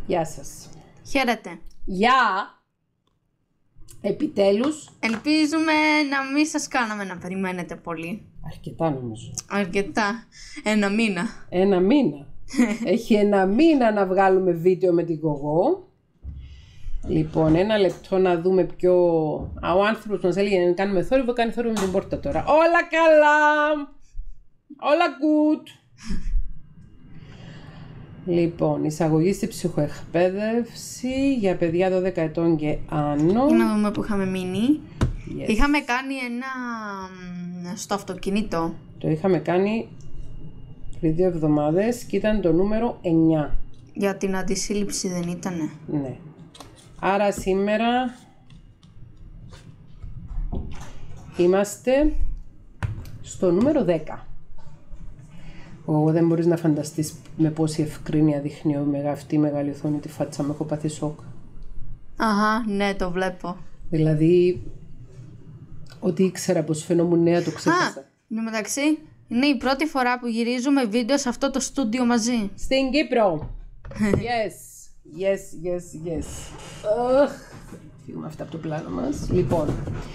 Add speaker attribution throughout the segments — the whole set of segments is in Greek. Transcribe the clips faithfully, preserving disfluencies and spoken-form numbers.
Speaker 1: Γεια σας.
Speaker 2: Χαίρετε.
Speaker 1: Γεια. Επιτέλους.
Speaker 2: Ελπίζουμε να μην σας κάναμε να περιμένετε πολύ.
Speaker 1: Αρκετά νομίζω.
Speaker 2: Αρκετά. Ένα μήνα.
Speaker 1: Ένα μήνα. Έχει ένα μήνα να βγάλουμε βίντεο με την Γογό. Λοιπόν, ένα λεπτό να δούμε ποιο... Α, ο άνθρωπος μας έλεγε να κάνουμε θόρυβο, κάνει θόρυβο με την πόρτα τώρα. Όλα καλά. Όλα good. Λοιπόν, εισαγωγή στη ψυχοεκπαίδευση για παιδιά δώδεκα ετών και άνω.
Speaker 2: Για να δούμε που είχαμε μείνει.
Speaker 1: Yes.
Speaker 2: Είχαμε κάνει ένα στο αυτοκίνητο.
Speaker 1: Το είχαμε κάνει πριν δύο εβδομάδες και ήταν το νούμερο εννιά.
Speaker 2: Για την αντισύλληψη δεν ήτανε?
Speaker 1: Ναι. Άρα σήμερα είμαστε στο νούμερο δέκα. Εγώ δεν μπορείς να φανταστείς με πόση ευκρίνεια δείχνει με αυτή η μεγάλη οθόνη τη φάτσα μου. Έχω πάθει σοκ.
Speaker 2: Αχα, ναι, το βλέπω.
Speaker 1: Δηλαδή, ό,τι ήξερα πως φαινόμουν νέα το ξέχασα.
Speaker 2: Α, εν τω μεταξύ, είναι η πρώτη φορά που γυρίζουμε βίντεο σε αυτό το στούντιο μαζί.
Speaker 1: Στην Κύπρο. Yes, yes, yes, yes. Ugh. Φύγουμε αυτά από το πλάνο μας. Λοιπόν,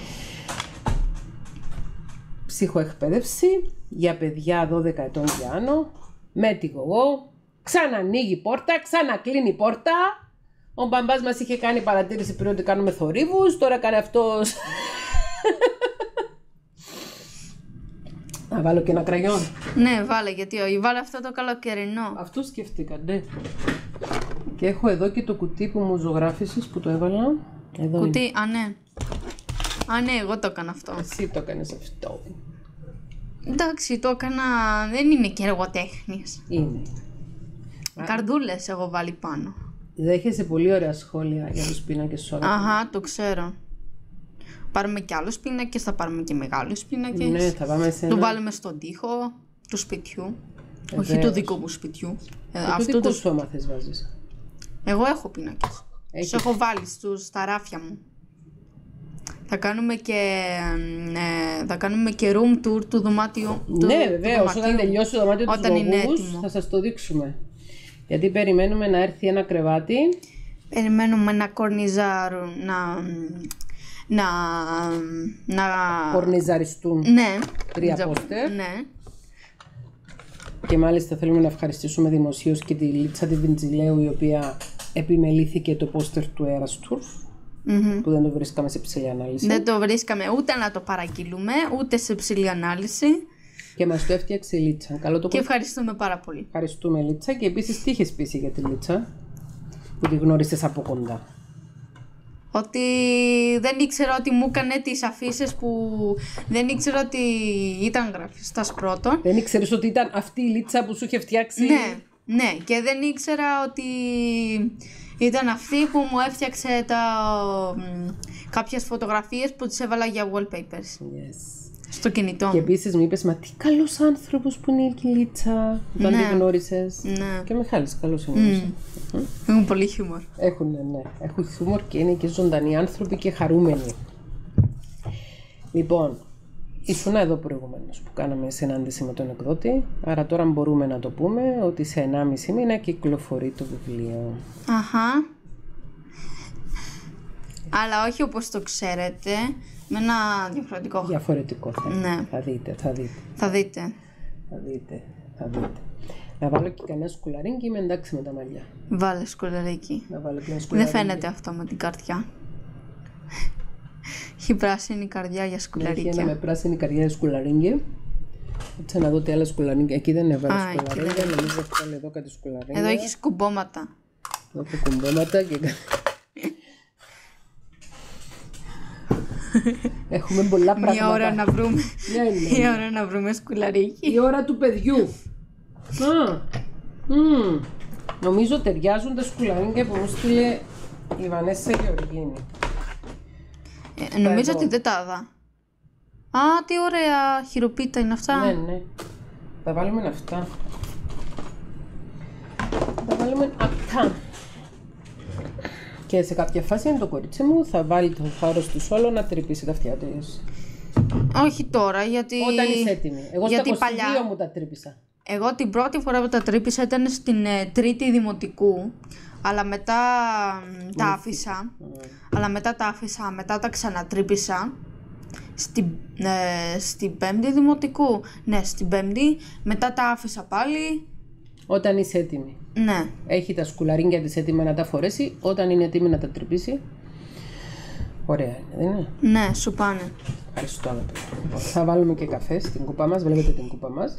Speaker 1: ψυχοεκπαίδευση για παιδιά δώδεκα ετών και άνω, με τη Γογό. Ξανανοίγει πόρτα, ξανακλίνει πόρτα. Ο μπαμπάς μας είχε κάνει παρατήρηση πριν ότι κάνουμε θορύβους, τώρα κάνει αυτός. Να βάλω και ένα κραγιόν.
Speaker 2: Ναι, βάλε, γιατί όχι, βάλε αυτό το καλοκαιρινό.
Speaker 1: Αυτό σκέφτηκα, ναι. Και έχω εδώ και το κουτί που μου ζωγράφισες που το έβαλα. Εδώ
Speaker 2: Κουτί,
Speaker 1: είναι.
Speaker 2: α ναι. Α ναι, εγώ το έκανα αυτό.
Speaker 1: Εσύ το έκανες αυτό.
Speaker 2: Εντάξει, το έκανα, δεν είναι και εργοτέχνης.
Speaker 1: Είναι.
Speaker 2: Καρδούλες έχω βάλει πάνω.
Speaker 1: Δέχεσαι πολύ ωραία σχόλια για τους πίνακες σου.
Speaker 2: Αχα, το ξέρω. Πάρουμε και άλλους πίνακες, θα πάρουμε και μεγάλους πίνακες.
Speaker 1: Ναι, θα πάμε σε ένα...
Speaker 2: Το βάλουμε στον τοίχο του σπιτιού.
Speaker 1: Βεβαίως.
Speaker 2: Όχι του δικού μου σπιτιού. Ε,
Speaker 1: Το
Speaker 2: αυτού
Speaker 1: δικό
Speaker 2: του...
Speaker 1: σου άμα θες βάζεις.
Speaker 2: Εγώ έχω πίνακες.
Speaker 1: Έχεις.
Speaker 2: Τους έχω βάλει στους, στα ράφια μου. Θα κάνουμε και, ε, θα κάνουμε και room tour του δωμάτιου. Του,
Speaker 1: Ναι,
Speaker 2: του
Speaker 1: βεβαίως,
Speaker 2: δωματίου,
Speaker 1: όταν τελειώσει το δωμάτιο
Speaker 2: όταν
Speaker 1: τους
Speaker 2: είναι
Speaker 1: γογούς,
Speaker 2: έτοιμο.
Speaker 1: θα σας το δείξουμε. Γιατί περιμένουμε να έρθει ένα κρεβάτι.
Speaker 2: Περιμένουμε να κορνιζάρουν, να... να... να...
Speaker 1: Κορνιζαριστούν
Speaker 2: Ναι.
Speaker 1: τρία
Speaker 2: Τζα-
Speaker 1: πόστερ.
Speaker 2: Ναι.
Speaker 1: Και μάλιστα θέλουμε να ευχαριστήσουμε δημοσίως και τη Λίτσα τη Βιντζιλέου, η οποία επιμελήθηκε το πόστερ του Airasturf,
Speaker 2: Mm-hmm.
Speaker 1: που δεν το βρίσκαμε σε ψηλή ανάλυση.
Speaker 2: Δεν το βρίσκαμε ούτε να το παραγγείλουμε, ούτε σε ψηλή ανάλυση.
Speaker 1: Και μας το έφτιαξε η Λίτσα. Καλό το
Speaker 2: Και ευχαριστούμε πάρα πολύ.
Speaker 1: Ευχαριστούμε, Λίτσα. Και επίσης τι είχες πείσει για τη Λίτσα, που τη γνώρισες από κοντά?
Speaker 2: Ότι δεν ήξερα ότι μου έκανε τις αφήσεις που δεν ήξερα ότι ήταν γραφιστάς πρώτον.
Speaker 1: Δεν ήξερες ότι ήταν αυτή η Λίτσα που σου είχε φτιάξει?
Speaker 2: Ναι, ναι, και δεν ήξερα ότι ήταν αυτή που μου έφτιαξε τα, μ, κάποιες φωτογραφίες που τις έβαλα για wallpapers
Speaker 1: Yes.
Speaker 2: στο κινητό
Speaker 1: Και
Speaker 2: μου.
Speaker 1: επίσης μου είπες, μα τι καλός άνθρωπος που είναι η Λίτσα, όταν
Speaker 2: Ναι.
Speaker 1: τη γνώρισες.
Speaker 2: Ναι.
Speaker 1: Και Μιχάλης, καλός είναι.
Speaker 2: Mm. Έχουν πολύ χιούμορ.
Speaker 1: Έχουν, ναι. Έχουν χιούμορ και είναι και ζωντανοί άνθρωποι και χαρούμενοι. Λοιπόν, ήσουν εδώ προηγουμένως που κάναμε συνάντηση με τον εκδότη. Άρα τώρα μπορούμε να το πούμε ότι σε ενάμιση μήνα κυκλοφορεί το βιβλίο.
Speaker 2: Αχα. Αλλά όχι όπως το ξέρετε, με ένα διαφορετικό.
Speaker 1: Διαφορετικό θα είναι.
Speaker 2: Ναι.
Speaker 1: Θα δείτε, θα δείτε.
Speaker 2: Θα δείτε.
Speaker 1: Θα δείτε, θα δείτε. Να βάλω και κανένα σκουλαρίνγκι και είμαι εντάξει με τα μαλλιά.
Speaker 2: Βάλε σκουλαρίκι.
Speaker 1: Να βάλω και ένα
Speaker 2: Δεν
Speaker 1: σκουλαρίνγκι.
Speaker 2: φαίνεται αυτό με την καρδιά. Έχει πράσινη καρδιά για
Speaker 1: Έχει ένα
Speaker 2: σκουλαρίκια.
Speaker 1: με πράσινη καρδιά για σκουλαρίνγκι. Έτσι να δω τι άλλα σκουλαρίνγκια. Εκεί δεν έβαλε
Speaker 2: Α, εκεί
Speaker 1: σκουλαρίνγκια. Νομίζω ότι βάλε εδώ κάτι σκουλαρίνγκια.
Speaker 2: Εδώ έχει κουμπώματα.
Speaker 1: Εδώ έχω κουμπώματα και... Έχουμε πολλά πράγματα.
Speaker 2: Μια ώρα να βρούμε.
Speaker 1: Ναι, ναι.
Speaker 2: Μια ώρα να βρούμε σκουλαρίκι.
Speaker 1: Η ώρα του παιδιού. Α, μ, νομίζω ταιριάζουν τα σκουλαρίνγκια που μου στείλε η Βανέσσα Γεωργίνη.
Speaker 2: Ε, νομίζω
Speaker 1: εδώ.
Speaker 2: ότι δεν τα δα. Α, τι ωραία χειροποίητα είναι αυτά.
Speaker 1: Ναι, ναι. Θα βάλουμε αυτά. Θα βάλουμε αυτά. Και σε κάποια φάση είναι το κορίτσι μου θα βάλει το θάρρος του όλο να τρυπήσει τα αυτιά της.
Speaker 2: Όχι τώρα, γιατί...
Speaker 1: Όταν είσαι έτοιμη. Εγώ
Speaker 2: γιατί
Speaker 1: στα είκοσι δύο
Speaker 2: παλιά-
Speaker 1: μου τα τρύπησα.
Speaker 2: Εγώ την πρώτη φορά που τα τρύπησα ήταν στην ε, τρίτη δημοτικού, αλλά μετά μ, τα άφησα. Mm. Αλλά μετά τα άφησα, μετά τα ξανατρύπησα. Στην, ε, στην πέμπτη δημοτικού. Ναι, στην πέμπτη. Μετά τα άφησα πάλι.
Speaker 1: Όταν είσαι έτοιμη.
Speaker 2: Ναι.
Speaker 1: Έχει τα σκουλαρίνια της έτοιμα να τα φορέσει. Όταν είναι έτοιμη να τα τρυπήσει. Ωραία είναι, δεν είναι?
Speaker 2: Ναι, σου πάνε.
Speaker 1: Ευχαριστώ, αγαπητέ. Θα βάλουμε και καφέ στην κούπα μας. Βλέπετε την κούπα μας.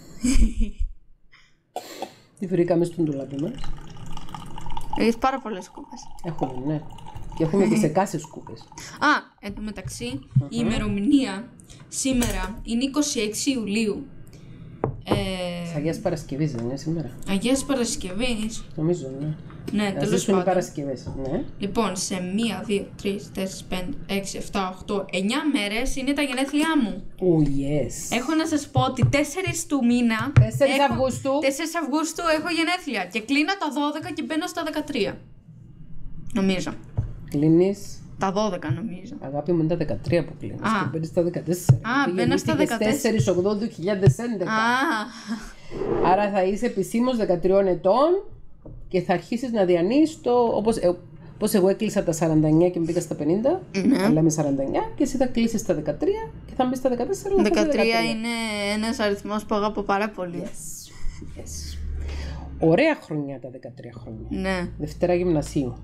Speaker 1: Τη βρήκαμε στον ντουλάπι μας.
Speaker 2: Έχεις πάρα πολλές κούπες.
Speaker 1: Έχουμε, ναι. Και έχουμε και σε κάσες κούπες.
Speaker 2: Α, εν τω μεταξύ, η ημερομηνία σήμερα είναι είκοσι έξι Ιουλίου. Ε,
Speaker 1: Αγίας Παρασκευής δεν είναι σήμερα?
Speaker 2: Αγίας Παρασκευής.
Speaker 1: Νομίζω, ναι.
Speaker 2: Ναι, τέλος
Speaker 1: οι
Speaker 2: πάντων.
Speaker 1: Παρασκευές, ναι.
Speaker 2: Λοιπόν, σε μία, δύο, τρεις, τέσσερις, πέντε, έξι, επτά, οκτώ, εννιά μέρες είναι τα γενέθλιά μου.
Speaker 1: Oh, yes.
Speaker 2: Έχω να σας πω ότι τέσσερις του μήνα.
Speaker 1: τέσσερις
Speaker 2: έχω-
Speaker 1: Αυγούστου.
Speaker 2: τέσσερις Αυγούστου έχω γενέθλια. Και κλείνω τα δώδεκα και μπαίνω στα δεκατρία. Νομίζω.
Speaker 1: Κλείνεις.
Speaker 2: Τα δώδεκα νομίζω.
Speaker 1: Αγάπη μου, είναι τα δεκατρία που κλείνεις.
Speaker 2: Α.
Speaker 1: Και μπαίνεις στα δεκατέσσερα.
Speaker 2: Α,
Speaker 1: Γιατί
Speaker 2: μπαίνω στα
Speaker 1: γεννήθηκες
Speaker 2: δεκατέσσερα.
Speaker 1: τέσσερις οκτώ δύο χιλιάδες έντεκα.
Speaker 2: Α,
Speaker 1: Άρα θα είσαι επισήμως δεκατριών ετών και θα αρχίσεις να διανύεις το. Όπως, ε, όπως εγώ έκλεισα τα σαράντα εννιά και μπήκα στα πενήντα.
Speaker 2: Ναι.
Speaker 1: Αλλά με σαράντα εννιά και εσύ θα κλείσεις στα δεκατρία και θα μπεις στα δεκατέσσερα. αλλά θα είσαι
Speaker 2: δεκατρία
Speaker 1: δεκατρία.
Speaker 2: είναι ένας αριθμός που αγαπώ πάρα πολύ.
Speaker 1: Yes. Yes. Ωραία χρονιά τα δεκατρία χρόνια.
Speaker 2: Ναι,
Speaker 1: Δευτέρα γυμνασίου.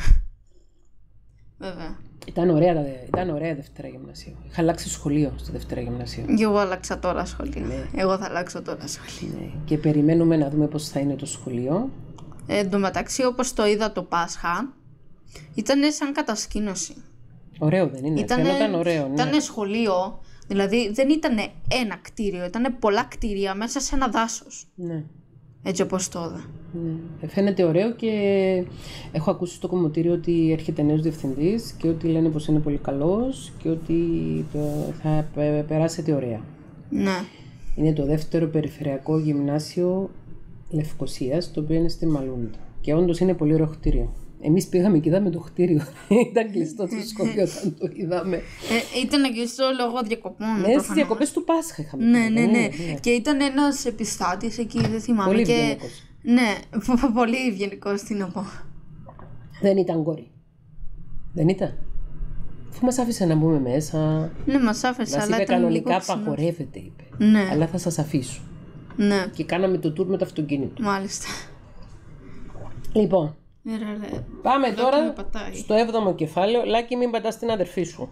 Speaker 2: βέβαια.
Speaker 1: Ήταν ωραία, τα δε- ήταν ωραία Δευτέρα γυμνασίου. Είχα αλλάξει σχολείο στη Δευτέρα γυμνασίου.
Speaker 2: Και εγώ άλλαξα τώρα σχολείο.
Speaker 1: Ναι.
Speaker 2: Εγώ θα αλλάξω τώρα σχολείο.
Speaker 1: Ναι. Και περιμένουμε να δούμε πώς θα είναι το σχολείο.
Speaker 2: Ε, εν τω μεταξύ, όπως το είδα το Πάσχα, ήταν σαν κατασκήνωση.
Speaker 1: Ωραίο δεν είναι?
Speaker 2: Ήτανε,
Speaker 1: Φαίνονταν ωραίο, ναι.
Speaker 2: ήτανε σχολείο, δηλαδή δεν ήταν ένα κτίριο, ήταν πολλά κτίρια μέσα σε ένα δάσος.
Speaker 1: Ναι.
Speaker 2: Έτσι όπως το είδα.
Speaker 1: Ναι. Ε, Φαίνεται ωραίο και έχω ακούσει στο κομμωτήριο ότι έρχεται νέος διευθυντής και ότι λένε πως είναι πολύ καλός και ότι το, θα πε- περάσετε ωραία.
Speaker 2: Ναι.
Speaker 1: Είναι το δεύτερο περιφερειακό γυμνάσιο Λευκωσίας, το οποίο είναι στη Μαλούντα. Και όντως είναι πολύ ωραίο κτίριο. Εμείς πήγαμε και είδαμε το κτίριο. Ήταν κλειστό το σχολείο όταν το είδαμε.
Speaker 2: Ε, ήταν και στο λόγο διακοπών.
Speaker 1: Ναι,
Speaker 2: προφανώς.
Speaker 1: στις διακοπές του Πάσχα είχαμε
Speaker 2: Ναι,
Speaker 1: πάει,
Speaker 2: ναι,
Speaker 1: δεν
Speaker 2: ναι.
Speaker 1: είναι?
Speaker 2: Και ήταν ένας επιστάτης εκεί, δεν θυμάμαι.
Speaker 1: Πολύ
Speaker 2: και...
Speaker 1: ευγενικός.
Speaker 2: Ναι, πολύ ευγενικός, τι να πω.
Speaker 1: Δεν ήταν κόρη. Δεν ήταν. Αφού μας άφησε να μπούμε μέσα.
Speaker 2: Ναι, μας άφησε,
Speaker 1: Μας
Speaker 2: αλλά
Speaker 1: είπε
Speaker 2: ήταν
Speaker 1: κανονικά
Speaker 2: λίγο ξινό.
Speaker 1: απαγορεύεται, είπε.
Speaker 2: Ναι.
Speaker 1: Αλλά θα σας αφήσω.
Speaker 2: Ναι,
Speaker 1: Και κάναμε το tour με το αυτοκίνητο.
Speaker 2: μάλιστα.
Speaker 1: Λοιπόν,
Speaker 2: Ναι, ρε, ρε.
Speaker 1: πάμε
Speaker 2: Εδώ
Speaker 1: τώρα
Speaker 2: και με πατάει.
Speaker 1: στο έβδομο κεφάλαιο. Λάκη, μην πατάς την αδερφή σου.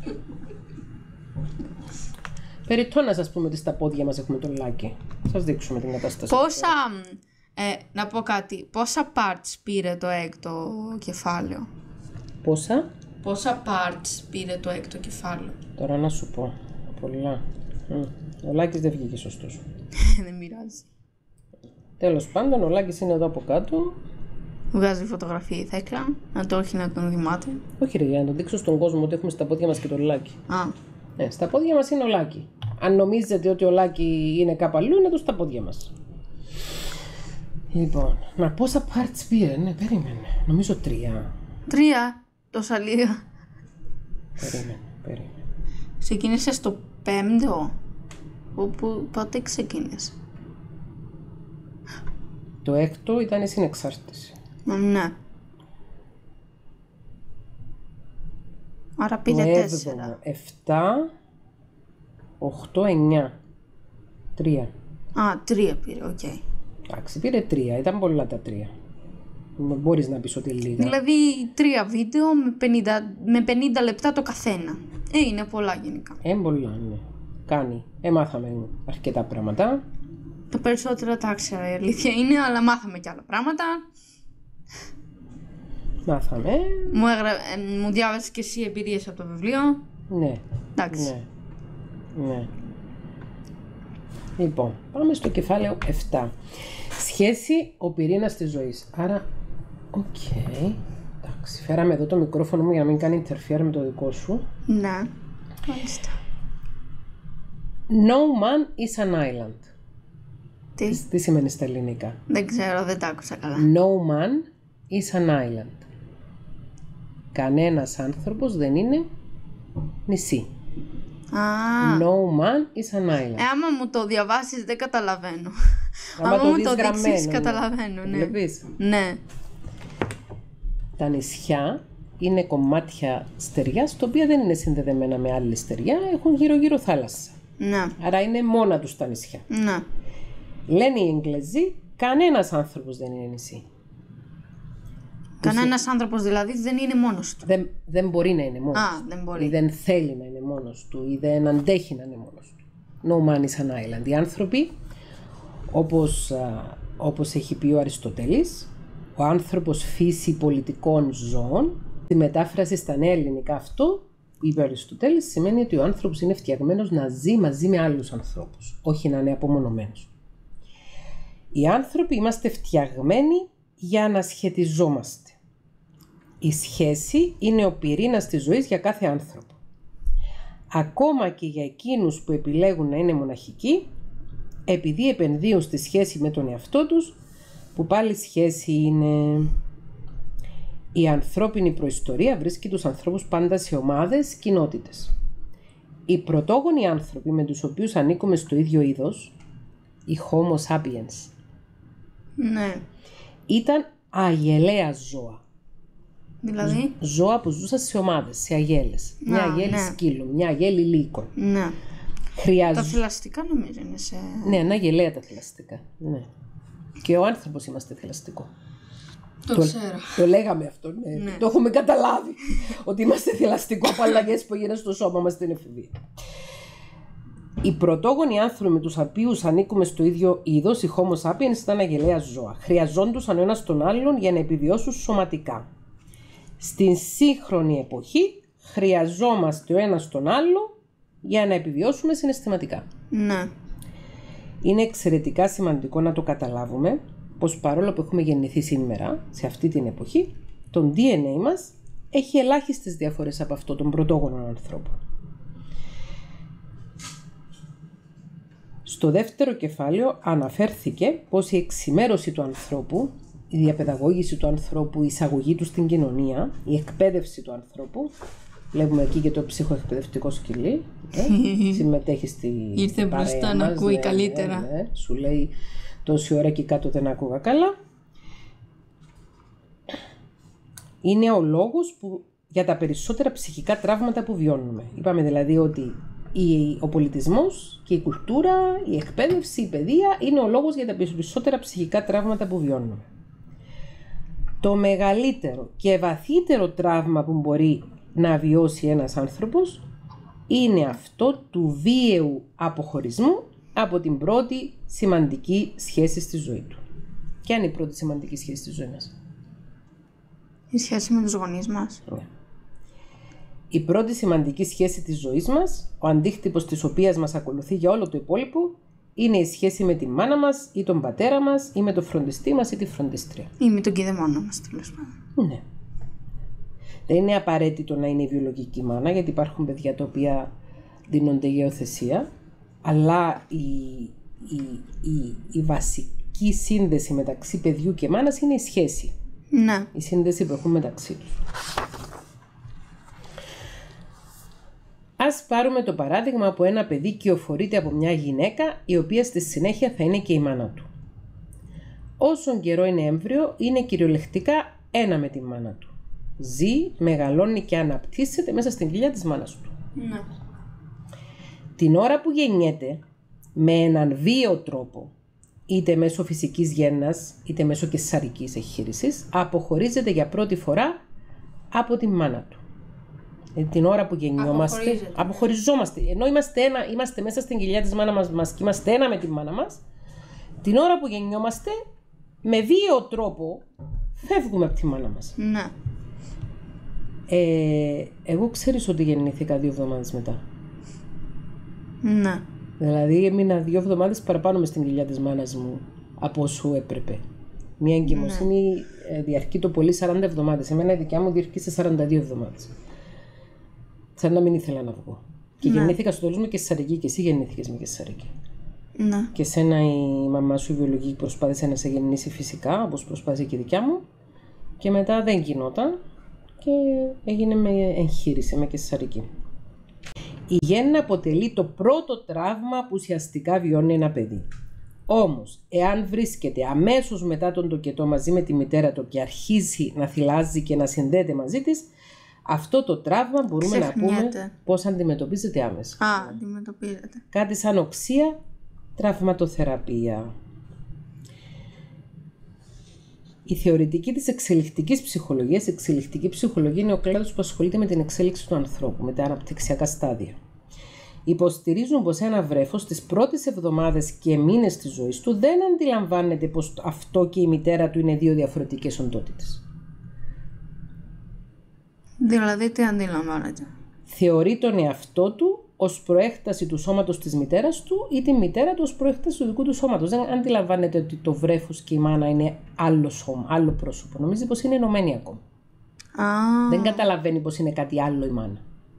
Speaker 1: Περιττό να σας πούμε ότι στα πόδια μας έχουμε τον Λάκη. Σας δείξουμε την κατάσταση.
Speaker 2: Πόσα, ε, να πω κάτι, πόσα parts πήρε το έκτο κεφάλαιο.
Speaker 1: Πόσα?
Speaker 2: Πόσα parts πήρε το έκτο κεφάλαιο.
Speaker 1: Τώρα να σου πω. Πολλά. Μμ. Ο Λάκης δεν βγήκε σωστός.
Speaker 2: Δεν μοιράζει.
Speaker 1: Τέλος πάντων, ο Λάκης είναι εδώ από κάτω.
Speaker 2: Βγάζει φωτογραφία η Θέκλα, να το όχι να τον θυμάται.
Speaker 1: Όχι ρε, για να τον δείξω στον κόσμο ότι έχουμε στα πόδια μας και τον Λάκη.
Speaker 2: Α,
Speaker 1: Ναι, στα πόδια μας είναι ο Λάκη. Αν νομίζετε ότι ο Λάκη είναι κάπου αλλού, είναι εδώ στα πόδια μας. Λοιπόν, να πόσα parts πήρε, ναι, περίμενε. Νομίζω τρία.
Speaker 2: τρία, τόσα λίγα.
Speaker 1: Περίμενε, περίμενε.
Speaker 2: Ξεκίνησε στο πέμπτο. Όπου, πότε ξεκίνησε.
Speaker 1: Το έκτο ήταν η συνεξάρτηση.
Speaker 2: Ναι. Άρα
Speaker 1: Το
Speaker 2: πήρε
Speaker 1: έβδομο,
Speaker 2: τέσσερα.
Speaker 1: εφτά, οκτώ, εννιά. Τρία.
Speaker 2: Α, τρία πήρε, οκ.
Speaker 1: Εντάξει, πήρε τρία, ήταν πολλά τα τρία. Μπορείς να πεις ότι είναι λίγα.
Speaker 2: Δηλαδή τρία βίντεο με πενήντα, με πενήντα λεπτά το καθένα. Ε, είναι πολλά γενικά.
Speaker 1: Ε, πολλά, ναι. Κάνει. Ε, μάθαμε αρκετά πράγματα.
Speaker 2: Τα περισσότερα τα ήξερα, η αλήθεια είναι, αλλά μάθαμε και άλλα πράγματα.
Speaker 1: Μάθαμε.
Speaker 2: Μου, έγρα... ε, μου διάβασες και εσύ εμπειρίες από το βιβλίο.
Speaker 1: Ναι.
Speaker 2: Εντάξει.
Speaker 1: Ναι. Ναι. Λοιπόν, πάμε στο κεφάλαιο επτά. Σχέση ο πυρήνας της ζωής. Άρα, οκ. Okay. Εντάξει, φέραμε εδώ το μικρόφωνο μου για να μην κάνει interfere με το δικό σου.
Speaker 2: Ναι. Μάλιστα.
Speaker 1: No man is an island.
Speaker 2: Τι?
Speaker 1: Τι, τι σημαίνει στα ελληνικά?
Speaker 2: Δεν ξέρω, δεν τα άκουσα καλά.
Speaker 1: No man is an island. Κανένας άνθρωπος δεν είναι νησί.
Speaker 2: Α,
Speaker 1: No man is an island.
Speaker 2: ε, άμα μου το διαβάσεις δεν καταλαβαίνω.
Speaker 1: Άμα
Speaker 2: άμα
Speaker 1: το
Speaker 2: μου
Speaker 1: δεις
Speaker 2: το
Speaker 1: γραμμένο,
Speaker 2: δείξεις
Speaker 1: ναι.
Speaker 2: καταλαβαίνω, ναι.
Speaker 1: Βλέπεις.
Speaker 2: Ναι.
Speaker 1: Τα νησιά είναι κομμάτια στεριάς, τα οποία δεν είναι συνδεδεμένα με άλλη στεριά, έχουν γύρω-γύρω θάλασσα.
Speaker 2: Ναι.
Speaker 1: Άρα είναι μόνα τους τα νησιά.
Speaker 2: Ναι.
Speaker 1: Λένε οι Εγγλέζοι, κανένας άνθρωπος δεν είναι νησί.
Speaker 2: Κανένας άνθρωπος δηλαδή δεν είναι μόνος του.
Speaker 1: Δεν, δεν μπορεί να είναι μόνος
Speaker 2: Α,
Speaker 1: του.
Speaker 2: δεν μπορεί.
Speaker 1: Ή δεν θέλει να είναι μόνος του, ή δεν αντέχει να είναι μόνος του. No man is an island. Οι άνθρωποι, όπως, α, όπως έχει πει ο Αριστοτέλης, ο άνθρωπος φύση πολιτικών ζώων, τη μετάφραση στα νέα ελληνικά αυτό, είπε ο Αριστοτέλης, σημαίνει ότι ο άνθρωπος είναι φτιαγμένος να ζει μαζί με άλλους ανθρώπους, όχι να είναι απομονωμένος. Οι άνθρωποι είμαστε φτιαγμένοι για να σχετιζόμαστε. Η σχέση είναι ο πυρήνας της ζωής για κάθε άνθρωπο. Ακόμα και για εκείνους που επιλέγουν να είναι μοναχικοί, επειδή επενδύουν στη σχέση με τον εαυτό τους, που πάλι σχέση είναι... Η ανθρώπινη προϊστορία βρίσκει τους ανθρώπους πάντα σε ομάδες, κοινότητες. Οι πρωτόγονοι άνθρωποι με τους οποίους ανήκουμε στο ίδιο είδος, οι Homo sapiens,
Speaker 2: Ναι.
Speaker 1: ήταν αγελαία ζώα.
Speaker 2: Δηλαδή.
Speaker 1: Ζώα που ζούσαν σε ομάδες, σε αγέλες.
Speaker 2: Να,
Speaker 1: μια αγέλη
Speaker 2: ναι.
Speaker 1: σκύλων, μια αγέλη λύκων.
Speaker 2: Ναι.
Speaker 1: Χρειάζεται.
Speaker 2: Τα θηλαστικά νομίζω είναι σε.
Speaker 1: Ναι, είναι αγελαία τα θηλαστικά. Ναι. Και ο άνθρωπος είμαστε θηλαστικό.
Speaker 2: Το,
Speaker 1: Το,
Speaker 2: ξέρω.
Speaker 1: το λέγαμε αυτό, ναι.
Speaker 2: Ναι.
Speaker 1: Το έχουμε καταλάβει. Ότι είμαστε θηλαστικό από αλλαγές που έγιναν στο σώμα μας στην εφηβεία. Οι πρωτόγονοι άνθρωποι με τους οποίους ανήκουμε στο ίδιο είδος, οι Homo sapiens, ήταν αγελαία ζώα. Χρειαζόντουσαν ο ένας τον άλλον για να επιβιώσουν σωματικά. Στην σύγχρονη εποχή χρειαζόμαστε ο ένας τον άλλο για να επιβιώσουμε συναισθηματικά.
Speaker 2: Ναι.
Speaker 1: Είναι εξαιρετικά σημαντικό να το καταλάβουμε πως παρόλο που έχουμε γεννηθεί σήμερα, σε αυτή την εποχή, το ντι εν έι μας έχει ελάχιστες διαφορές από αυτό των πρωτόγονων ανθρώπων. Στο δεύτερο κεφάλαιο αναφέρθηκε πως η εξημέρωση του ανθρώπου, η διαπαιδαγώγηση του ανθρώπου, η εισαγωγή του στην κοινωνία, η εκπαίδευση του ανθρώπου, βλέπουμε εκεί και το ψυχοεκπαιδευτικό σκυλί, ε, συμμετέχει στη
Speaker 2: Ήρθε
Speaker 1: παρέα
Speaker 2: μπροστά να
Speaker 1: μας,
Speaker 2: ακούει
Speaker 1: ναι,
Speaker 2: καλύτερα.
Speaker 1: ναι, ναι. Σου λέει τόση ώρα και κάτω δεν άκουγα καλά. Είναι ο λόγος που, για τα περισσότερα ψυχικά τραύματα που βιώνουμε. Είπαμε δηλαδή ότι η, ο πολιτισμός και η κουλτούρα, η εκπαίδευση, η παιδεία είναι ο λόγος για τα περισσότερα ψυχικά τραύματα που βιώνουμε. Το μεγαλύτερο και βαθύτερο τραύμα που μπορεί να βιώσει ένας άνθρωπος είναι αυτό του βίαιου αποχωρισμού από την πρώτη σημαντική σχέση στη ζωή του. Ποια είναι η πρώτη σημαντική σχέση στη ζωή μας?
Speaker 2: Η σχέση με τους γονείς μας.
Speaker 1: Ναι. Η πρώτη σημαντική σχέση της ζωής μας, ο αντίκτυπος της οποίας μας ακολουθεί για όλο το υπόλοιπο, είναι η σχέση με τη μάνα μας ή τον πατέρα μας ή με τον φροντιστή μας ή τη φροντίστρια.
Speaker 2: Ή με τον κηδεμόνα μας, τέλος πάντων.
Speaker 1: Ναι. Δεν είναι απαραίτητο να είναι η βιολογική μάνα, γιατί υπάρχουν παιδιά τα οποία δίνονται για υιοθεσία, αλλά η, η, η, η βασική σύνδεση μεταξύ παιδιού και μάνας είναι η σχέση.
Speaker 2: Ναι.
Speaker 1: Η σύνδεση που έχουν μεταξύ τους. Ας πάρουμε το παράδειγμα από ένα παιδί κυοφορείται από μια γυναίκα η οποία στη συνέχεια θα είναι και η μάνα του. Όσον καιρό είναι έμβριο, είναι κυριολεκτικά ένα με τη μάνα του. Ζει, μεγαλώνει και αναπτύσσεται μέσα στην κοιλιά της μάνας του.
Speaker 2: Ναι.
Speaker 1: Την ώρα που γεννιέται, με έναν βίαιο τρόπο, είτε μέσω φυσικής γέννας, είτε μέσω καισαρικής εγχείρησης, αποχωρίζεται για πρώτη φορά από τη μάνα του. Ε, την ώρα που γεννιόμαστε, αποχωριζόμαστε. Ενώ είμαστε, ένα, είμαστε μέσα στην κοιλιά της μάνας μας και είμαστε ένα με τη μάνα μας, την ώρα που γεννιόμαστε, με βίαιο τρόπο, φεύγουμε από τη μάνα μας.
Speaker 2: Ναι.
Speaker 1: Ε, εγώ ξέρεις ότι γεννήθηκα δύο εβδομάδες μετά.
Speaker 2: Ναι.
Speaker 1: Δηλαδή έμεινα δύο εβδομάδες παραπάνω μες στην κοιλιά της μάνας μου από όσο έπρεπε. Μια εγκυμοσύνη ναι. διαρκεί το πολύ σαράντα εβδομάδες. Εμένα η δικιά μου διαρκεί σε σαράντα δύο εβδομάδες. Σαν να μην ήθελα να βγω. Και ναι. γεννήθηκα στο τέλος με καισαρική και εσύ γεννήθηκες με καισαρική.
Speaker 2: Ναι.
Speaker 1: Και σένα η μαμά σου η βιολογική προσπάθησε να σε γεννήσει φυσικά, όπως προσπάθησε και η δικιά μου. Και μετά δεν γινόταν και έγινε με εγχείρηση, με καισαρική. Η γέννα αποτελεί το πρώτο τραύμα που ουσιαστικά βιώνει ένα παιδί. Όμως, εάν βρίσκεται αμέσως μετά τον τοκετό μαζί με τη μητέρα του και αρχίζει να θυλάζει και να συνδέεται μαζί της, αυτό το τραύμα μπορούμε
Speaker 2: Ξεχνιέται.
Speaker 1: να πούμε πώς αντιμετωπίζεται άμεσα.
Speaker 2: Α, αντιμετωπίζεται.
Speaker 1: Κάτι σαν οξία, τραυματοθεραπεία. Η θεωρητική της εξελικτικής ψυχολογίας, η εξελικτική ψυχολογία είναι ο κλάδος που ασχολείται με την εξέλιξη του ανθρώπου, με τα αναπτυξιακά στάδια. Υποστηρίζουν πως ένα βρέφος στις πρώτες εβδομάδες και μήνες της ζωής του δεν αντιλαμβάνεται πως αυτό και η μητέρα του είναι δύο διαφορετικές οντότητες.
Speaker 2: Δηλαδή, τι αντιλαμβάνεται?
Speaker 1: Θεωρεί τον εαυτό του ως προέκταση του σώματος της μητέρας του ή τη μητέρα του ως προέκταση του δικού του σώματος. Δεν αντιλαμβάνεται ότι το βρέφος και η μάνα είναι άλλο σώμα, άλλο πρόσωπο. Νομίζει πως είναι ενωμένοι ακόμα.
Speaker 2: Α,
Speaker 1: Δεν καταλαβαίνει πως είναι κάτι άλλο η μάνα.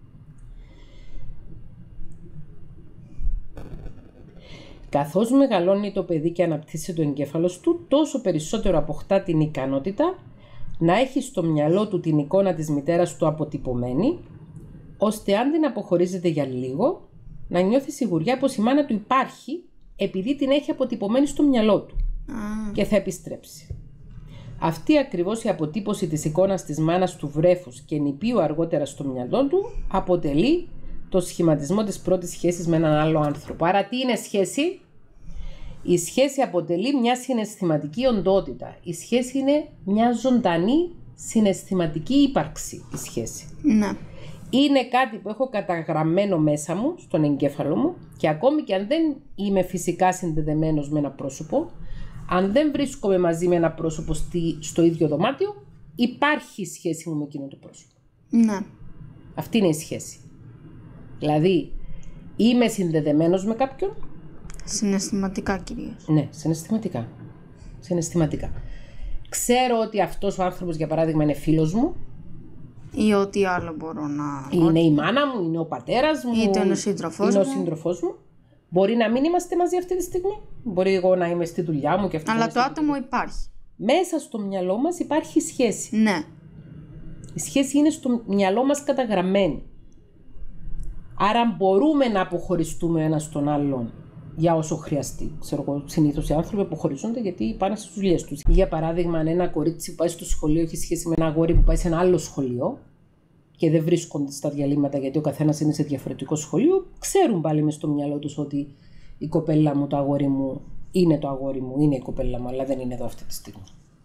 Speaker 1: Καθώς μεγαλώνει το παιδί και αναπτύσσεται ο εγκέφαλος του, τόσο περισσότερο αποκτά την ικανότητα να έχει στο μυαλό του την εικόνα της μητέρας του αποτυπωμένη, ώστε αν την αποχωρίζεται για λίγο, να νιώθει σιγουριά πως η μάνα του υπάρχει επειδή την έχει αποτυπωμένη στο μυαλό του
Speaker 2: α,
Speaker 1: και θα επιστρέψει. Αυτή ακριβώς η αποτύπωση της εικόνας της μάνας του βρέφους και νηπίου αργότερα στο μυαλό του αποτελεί το σχηματισμό της πρώτης σχέσης με έναν άλλο άνθρωπο. Άρα τι είναι σχέση? Η σχέση αποτελεί μια συναισθηματική οντότητα. Η σχέση είναι μια ζωντανή συναισθηματική ύπαρξη. Η σχέση
Speaker 2: ναι.
Speaker 1: είναι κάτι που έχω καταγραμμένο μέσα μου, στον εγκέφαλο μου, και ακόμη και αν δεν είμαι φυσικά συνδεδεμένος με ένα πρόσωπο, αν δεν βρίσκομαι μαζί με ένα πρόσωπο στη, στο ίδιο δωμάτιο, υπάρχει η σχέση μου με εκείνο το πρόσωπο.
Speaker 2: Ναι.
Speaker 1: Αυτή είναι η σχέση. Δηλαδή, είμαι συνδεδεμένος με κάποιον.
Speaker 2: Συναισθηματικά κυρίως.
Speaker 1: Ναι, συναισθηματικά. Συναισθηματικά. Ξέρω ότι αυτός ο άνθρωπος, για παράδειγμα, είναι φίλος μου.
Speaker 2: Ή ό,τι άλλο μπορώ να...
Speaker 1: Είναι η μάνα μου, είναι ο πατέρας μου.
Speaker 2: Είτε είναι ο σύντροφός
Speaker 1: είναι
Speaker 2: μου.
Speaker 1: ο σύντροφός μου. Μπορεί να μην είμαστε μαζί αυτή τη στιγμή. Μπορεί εγώ να είμαι στη δουλειά μου και αυτό.
Speaker 2: Αλλά το άτομο υπάρχει.
Speaker 1: Μέσα στο μυαλό μας υπάρχει σχέση.
Speaker 2: Ναι.
Speaker 1: Η σχέση είναι στο μυαλό μας καταγραμμένη. Άρα μπορούμε να αποχωριστούμε ένα στον άλλον για όσο χρειαστεί. Ξέρω εγώ, συνήθως οι άνθρωποι αποχωριζόνται γιατί πάνε στις δουλειές τους. Για παράδειγμα, αν ένα κορίτσι που πάει στο σχολείο έχει σχέση με ένα αγόρι που πάει σε ένα άλλο σχολείο και δεν βρίσκονται στα διαλύματα γιατί ο καθένας είναι σε διαφορετικό σχολείο, ξέρουν πάλι μες στο μυαλό τους ότι η κοπέλα μου, το αγόρι μου, είναι το αγόρι μου, είναι η κοπέλα μου, αλλά δεν είναι εδώ αυτή τη στιγμή.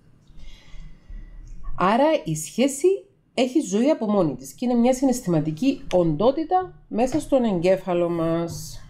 Speaker 1: Άρα η σχέση έχει ζωή από μόνη της και είναι μια συναισθηματική οντότητα μέσα στον εγκέφαλο μας.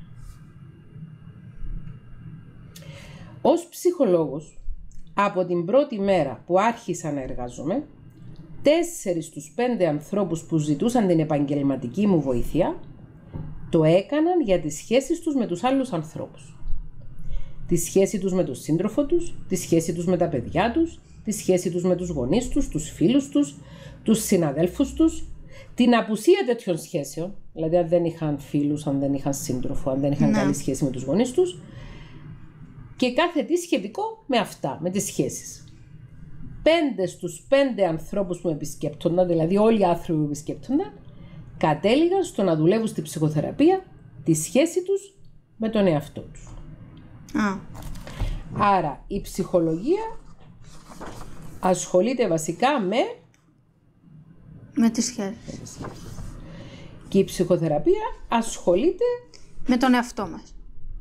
Speaker 1: Ως ψυχολόγος, από την πρώτη μέρα που άρχισα να εργάζομαι, τέσσερις στους πέντε ανθρώπους που ζητούσαν την επαγγελματική μου βοήθεια, το έκαναν για τις σχέσεις τους με τους άλλους ανθρώπους. Τη σχέση τους με τον σύντροφο τους, τη σχέση τους με τα παιδιά τους, τη σχέση τους με τους γονείς τους, τους φίλους τους, τους συναδέλφους τους, την απουσία τέτοιων σχέσεων, δηλαδή αν δεν είχαν φίλους, αν δεν είχαν σύντροφο, αν δεν είχαν
Speaker 2: Ναι.
Speaker 1: καλή σχέση με τους γονείς τους, και κάθε τι σχετικό με αυτά, με τις σχέσεις. Πέντε στους πέντε ανθρώπους που με επισκέπτονταν, δηλαδή όλοι οι άνθρωποι που με επισκέπτονταν, κατέληγαν στο να δουλεύουν στη ψυχοθεραπεία τη σχέση τους με τον εαυτό τους.
Speaker 2: Α,
Speaker 1: Άρα η ψυχολογία ασχολείται βασικά με...
Speaker 2: με τις σχέσεις.
Speaker 1: και η ψυχοθεραπεία ασχολείται
Speaker 2: Με τον εαυτό μας.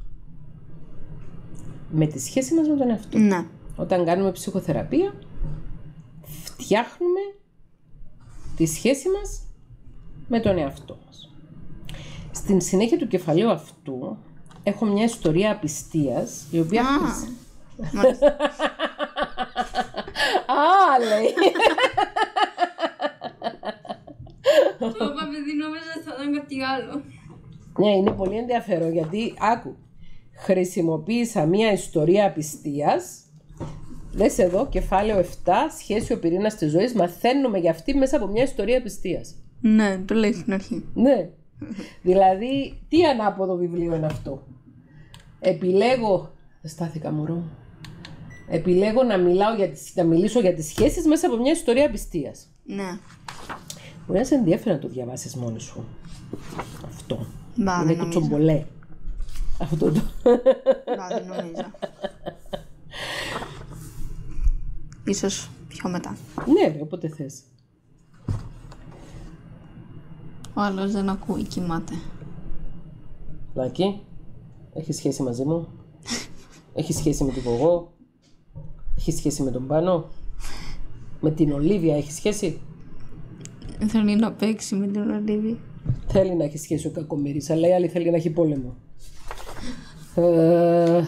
Speaker 1: με τη σχέση μας με τον εαυτό.
Speaker 2: Ναι.
Speaker 1: Όταν κάνουμε ψυχοθεραπεία, φτιάχνουμε τη σχέση μας με τον εαυτό μας. Στην συνέχεια του κεφαλαίου αυτού έχω μια ιστορία απιστίας, η οποία...
Speaker 2: Α,
Speaker 1: άρχισε-
Speaker 2: μάλιστα.
Speaker 1: Α, λέει!
Speaker 2: Το είπα παιδί, νόμιζα θα ήταν κάτι άλλο.
Speaker 1: Ναι, είναι πολύ ενδιαφέρον γιατί, άκου, χρησιμοποίησα μια ιστορία απιστίας. Δες εδώ, κεφάλαιο επτά, σχέση ο πυρήνας της ζωής, μαθαίνουμε για αυτή μέσα από μια ιστορία απιστίας.
Speaker 2: Ναι, το λέει στην αρχή.
Speaker 1: Ναι, δηλαδή, τι ανάποδο βιβλίο είναι αυτό. Επιλέγω, δεν στάθηκα μωρό, επιλέγω να, μιλάω για τις, να μιλήσω για τις σχέσεις μέσα από μια ιστορία απιστίας.
Speaker 2: Ναι.
Speaker 1: Μπορεί να σε ενδιαφέρει να το διαβάσεις μόνος σου. Αυτό.
Speaker 2: Μπα,
Speaker 1: είναι κουτσομπολέ. Αυτό το.
Speaker 2: Μπα, δεν νομίζω. Ίσως πιο μετά.
Speaker 1: Ναι, ρε, όποτε θες.
Speaker 2: Ο άλλος δεν ακούει, κοιμάται.
Speaker 1: Λάκη, έχει σχέση μαζί μου? Έχει σχέση με την Γογό? Έχει σχέση με τον Πάνο? Με την Ολίβια έχει σχέση?
Speaker 2: Θέλει να παίξει με την Ολίβια.
Speaker 1: Θέλει να έχει σχέση ο κακομοίρης, αλλά η άλλη θέλει να έχει πόλεμο. Ε...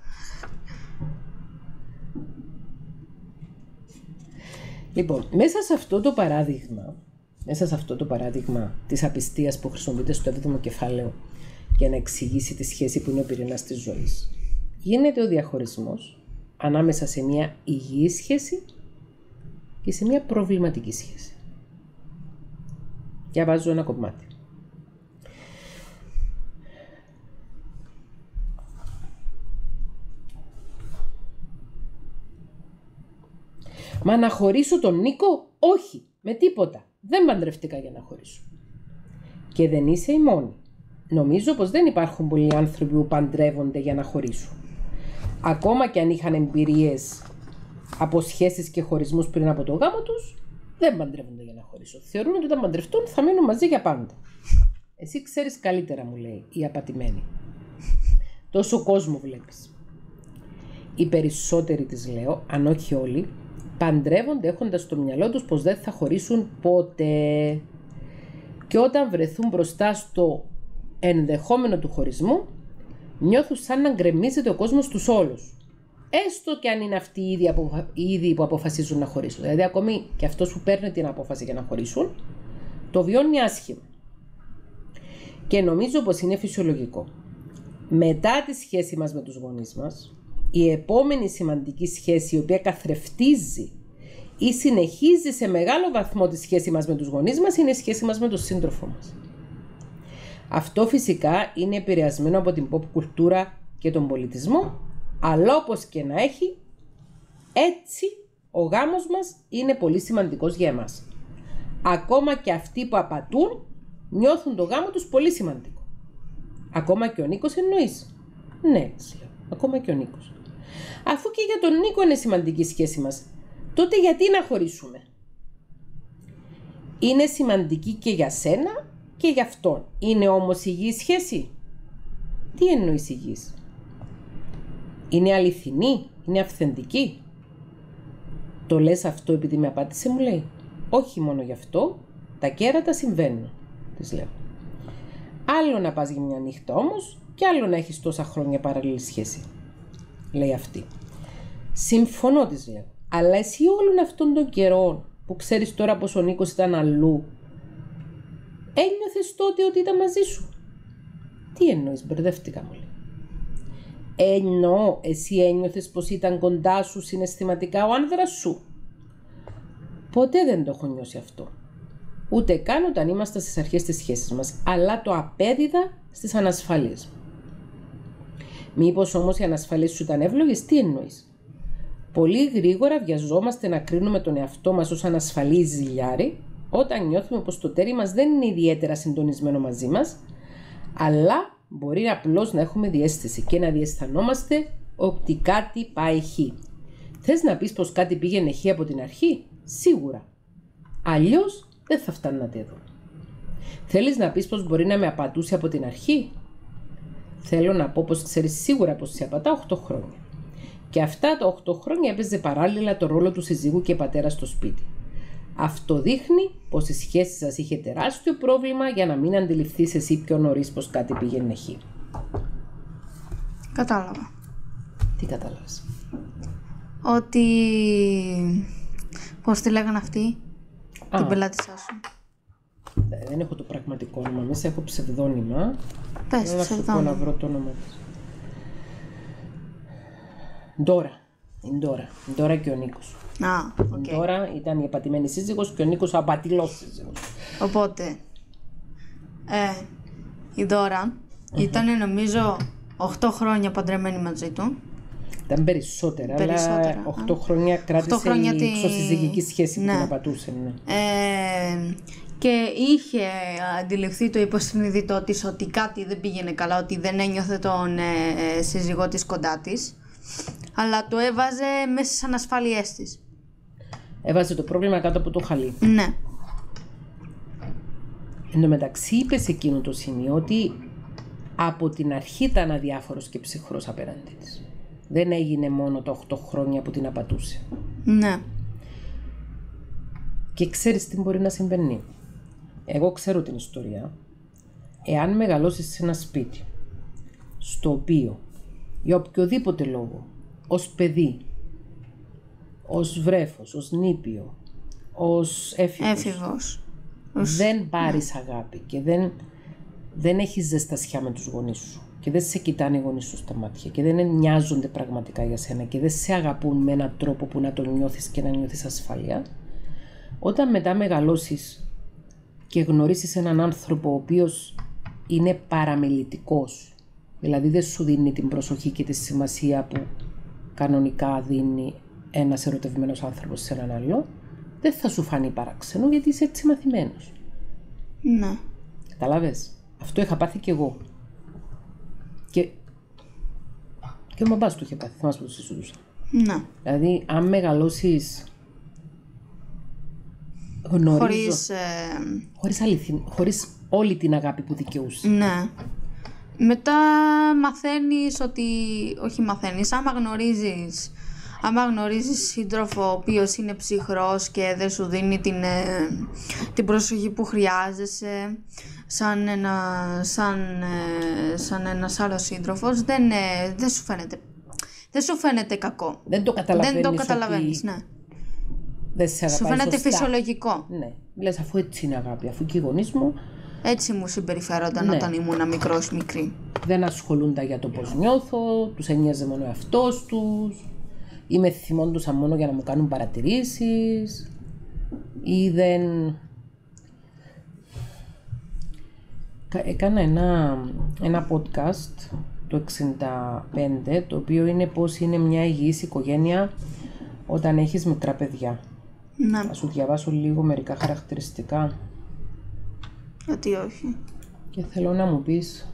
Speaker 1: Λοιπόν, μέσα σε αυτό το παράδειγμα, μέσα σε αυτό το παράδειγμα της απιστίας που χρησιμοποιείται στο έβδομο κεφάλαιο για να εξηγήσει τη σχέση που είναι ο πυρήνας της ζωής, γίνεται ο διαχωρισμός ανάμεσα σε μια υγιή σχέση και σε μια προβληματική σχέση. Διαβάζω ένα κομμάτι. Μα να χωρίσω τον Νίκο? Όχι, με τίποτα. Δεν παντρευτήκα για να χωρίσω. Και δεν είσαι η μόνη. Νομίζω πως δεν υπάρχουν πολλοί άνθρωποι που παντρεύονται για να χωρίσουν. Ακόμα και αν είχαν εμπειρίες από σχέσεις και χωρισμούς πριν από το γάμο τους, δεν παντρεύονται για να χωρίσουν. Θεωρούν ότι όταν παντρευτούν θα μείνουν μαζί για πάντα. Εσύ ξέρεις καλύτερα, μου λέει η απατημένη. Τόσο κόσμο βλέπεις. Οι περισσότεροι, της λέω, αν όχι όλοι, παντρεύονται έχοντας στο μυαλό τους πως δεν θα χωρίσουν ποτέ. Και όταν βρεθούν μπροστά στο ενδεχόμενο του χωρισμού, νιώθουν σαν να γκρεμίζεται ο κόσμος τους όλους. Έστω και αν είναι αυτοί οι ίδιοι, απο... οι ίδιοι που αποφασίζουν να χωρίσουν. Δηλαδή, ακόμη και αυτός που παίρνει την απόφαση για να χωρίσουν, το βιώνει άσχημα. Και νομίζω πως είναι φυσιολογικό. Μετά τη σχέση μας με τους γονείς μας, η επόμενη σημαντική σχέση, η οποία καθρεφτίζει ή συνεχίζει σε μεγάλο βαθμό τη σχέση μας με τους γονείς μας, είναι η σχέση μας με τον σύντροφο μας. Αυτό φυσικά είναι επηρεασμένο από την pop κουλτούρα και τον πολιτισμό, αλλά όπως και να έχει, έτσι ο γάμος μας είναι πολύ σημαντικός για εμάς. Ακόμα και αυτοί που απατούν νιώθουν το γάμο τους πολύ σημαντικό. Ακόμα και ο Νίκος εννοείς? Ναι, ακόμα και ο Νίκος. Αφού και για τον Νίκο είναι σημαντική η σχέση μας, τότε γιατί να χωρίσουμε? Είναι σημαντική και για σένα και για αυτόν. Είναι όμως υγιή σχέση? Τι εννοείς υγιής? Είναι αληθινή? Είναι αυθεντική? Το λες αυτό επειδή με απάτησε, μου λέει. Όχι μόνο γι' αυτό, τα κέρατα συμβαίνουν, της λέω. Άλλο να πας για μια νύχτα όμως και άλλο να έχεις τόσα χρόνια παράλληλη σχέση, λέει αυτή. Συμφωνώ, της λέω. Αλλά εσύ όλων αυτών των καιρών που ξέρεις τώρα πως ο Νίκος ήταν αλλού, ένιωθες τότε ότι ήταν μαζί σου? Τι εννοείς? Μπερδεύτηκα, μου λέει. Εννοώ, εσύ ένιωθες πως ήταν κοντά σου συναισθηματικά ο άνδρας σου? Ποτέ δεν το έχω νιώσει αυτό. Ούτε καν όταν ήμασταν στις αρχές της σχέσης μας, αλλά το απέδιδα στις ανασφάλειες μου. Μήπως όμως οι ανασφάλειες σου ήταν εύλογες? Τι εννοείς? Πολύ γρήγορα βιαζόμαστε να κρίνουμε τον εαυτό μας ως ανασφαλή ζηλιάρη, όταν νιώθουμε πως το τέρι μας δεν είναι ιδιαίτερα συντονισμένο μαζί μας, αλλά μπορεί απλώς να έχουμε διαίσθηση και να διαισθανόμαστε ότι κάτι πάει χ. Θες να πεις πως κάτι πήγαινε χ από την αρχή? Σίγουρα. Αλλιώς δεν θα φτάνατε εδώ. Θέλεις να πεις πως μπορεί να με απατούσε από την αρχή? Θέλω να πω πως ξέρεις σίγουρα πως σε απατά οκτώ χρόνια. Και αυτά τα οκτώ χρόνια έπαιζε παράλληλα το ρόλο του συζύγου και πατέρα στο σπίτι. Αυτό δείχνει πως η σχέση σας είχε τεράστιο πρόβλημα για να μην αντιληφθείς εσύ πιο νωρίς πως κάτι πήγαινε χ.
Speaker 2: Κατάλαβα.
Speaker 1: Τι κατάλαβες?
Speaker 2: Ότι... πώς τη λέγανε αυτή?
Speaker 1: Α,
Speaker 2: την πελάτησά σου.
Speaker 1: Δεν έχω το πραγματικό όνομα, μέσα έχω ψευδόνυμα.
Speaker 2: Πες,
Speaker 1: να
Speaker 2: ψευδόνυμα.
Speaker 1: Να βρω το όνομα της. Ντόρα. Η Ντόρα. Η Ντόρα και ο Νίκος.
Speaker 2: Α, οκ.
Speaker 1: Η Ντόρα ήταν η απατημένη σύζυγος και ο Νίκος ο απατηλός σύζυγος.
Speaker 2: Οπότε, ε, η Ντόρα uh-huh. ήταν νομίζω οκτώ χρόνια παντρεμένη μαζί του.
Speaker 1: Ήταν περισσότερα,
Speaker 2: περισσότερα
Speaker 1: αλλά οκτώ χρόνια κράτησε οκτώ χρόνια η εξωσυζυγική τη... σχέση
Speaker 2: ναι.
Speaker 1: που την απατούσε. Ναι.
Speaker 2: Ε, ε, και είχε αντιληφθεί το υποσυνείδητό της ότι κάτι δεν πήγαινε καλά, ότι δεν ένιωθε τον ε, σύζυγό της κοντά της, αλλά το έβαζε μέσα στις ανασφάλειές της.
Speaker 1: Έβαζε το πρόβλημα κάτω από το χαλί.
Speaker 2: Ναι.
Speaker 1: Εν τω μεταξύ είπε σε εκείνο το σημείο ότι από την αρχή ήταν αδιάφορος και ψυχρός απέναντι της. Δεν έγινε μόνο τα οκτώ χρόνια που την απατούσε.
Speaker 2: Ναι.
Speaker 1: Και ξέρεις τι μπορεί να συμβαίνει. Εγώ ξέρω την ιστορία. Εάν μεγαλώσεις σε ένα σπίτι, στο οποίο για οποιοδήποτε λόγο, ως παιδί, ως βρέφος, ως νήπιο, ως έφηβος,
Speaker 2: Έφηβος.
Speaker 1: δεν πάρεις αγάπη και δεν, δεν έχεις ζεστασιά με τους γονείς σου και δεν σε κοιτάνε οι γονείς σου στα μάτια και δεν νοιάζονται πραγματικά για σένα και δεν σε αγαπούν με έναν τρόπο που να το νιώθεις και να νιώθεις ασφάλεια, όταν μετά μεγαλώσεις και γνωρίσεις έναν άνθρωπο ο οποίος είναι παραμελητικός, δηλαδή δεν σου δίνει την προσοχή και τη σημασία που κανονικά δίνει ένας ερωτευμένος άνθρωπος σε έναν άλλο, δεν θα σου φανεί παράξενο γιατί είσαι έτσι μαθημένος.
Speaker 2: Ναι.
Speaker 1: Καταλάβες. Αυτό είχα πάθει κι εγώ. Και, και ο μπαμπάς του είχε πάθει, θυμάσαι που το συζητούσα.
Speaker 2: Ναι.
Speaker 1: Δηλαδή, αν μεγαλώσεις γνωρίζω,
Speaker 2: Χωρίς... Ε...
Speaker 1: χωρίς, αληθι... χωρίς όλη την αγάπη που δικαιούσε.
Speaker 2: Ναι. Μετά μαθαίνεις ότι... Όχι μαθαίνεις, άμα γνωρίζεις... Άμα γνωρίζεις σύντροφο ο οποίος είναι ψυχρός και δεν σου δίνει την, ε, την προσοχή που χρειάζεσαι σαν, ένα, σαν, ε, σαν ένας άλλος σύντροφος, δεν, ε, δεν, σου φαίνεται, δεν σου φαίνεται κακό.
Speaker 1: Δεν το καταλαβαίνεις.
Speaker 2: Δεν το καταλαβαίνεις,
Speaker 1: ότι...
Speaker 2: ναι.
Speaker 1: Δεν σε αγαπάει
Speaker 2: σου φαίνεται
Speaker 1: σωστά.
Speaker 2: Φυσιολογικό.
Speaker 1: Ναι. Λες, αφού έτσι είναι αγάπη, αφού και οι γονείς μου...
Speaker 2: Έτσι μου συμπεριφέρονταν, ναι, όταν ήμουν μικρός μικρή.
Speaker 1: Δεν ασχολούνταν για το πώς νιώθω, τους ένοιαζε μόνο ο εαυτός τους. Ή με θυμόντουσαν μόνο για να μου κάνουν παρατηρήσεις ή δεν... Έκανα ένα, ένα podcast το εξήντα πέντε, το οποίο είναι πώς είναι μια υγιής οικογένεια όταν έχεις μικρά παιδιά.
Speaker 2: Ναι.
Speaker 1: Θα σου διαβάσω λίγο μερικά χαρακτηριστικά.
Speaker 2: Γιατί όχι.
Speaker 1: Και θέλω να μου πεις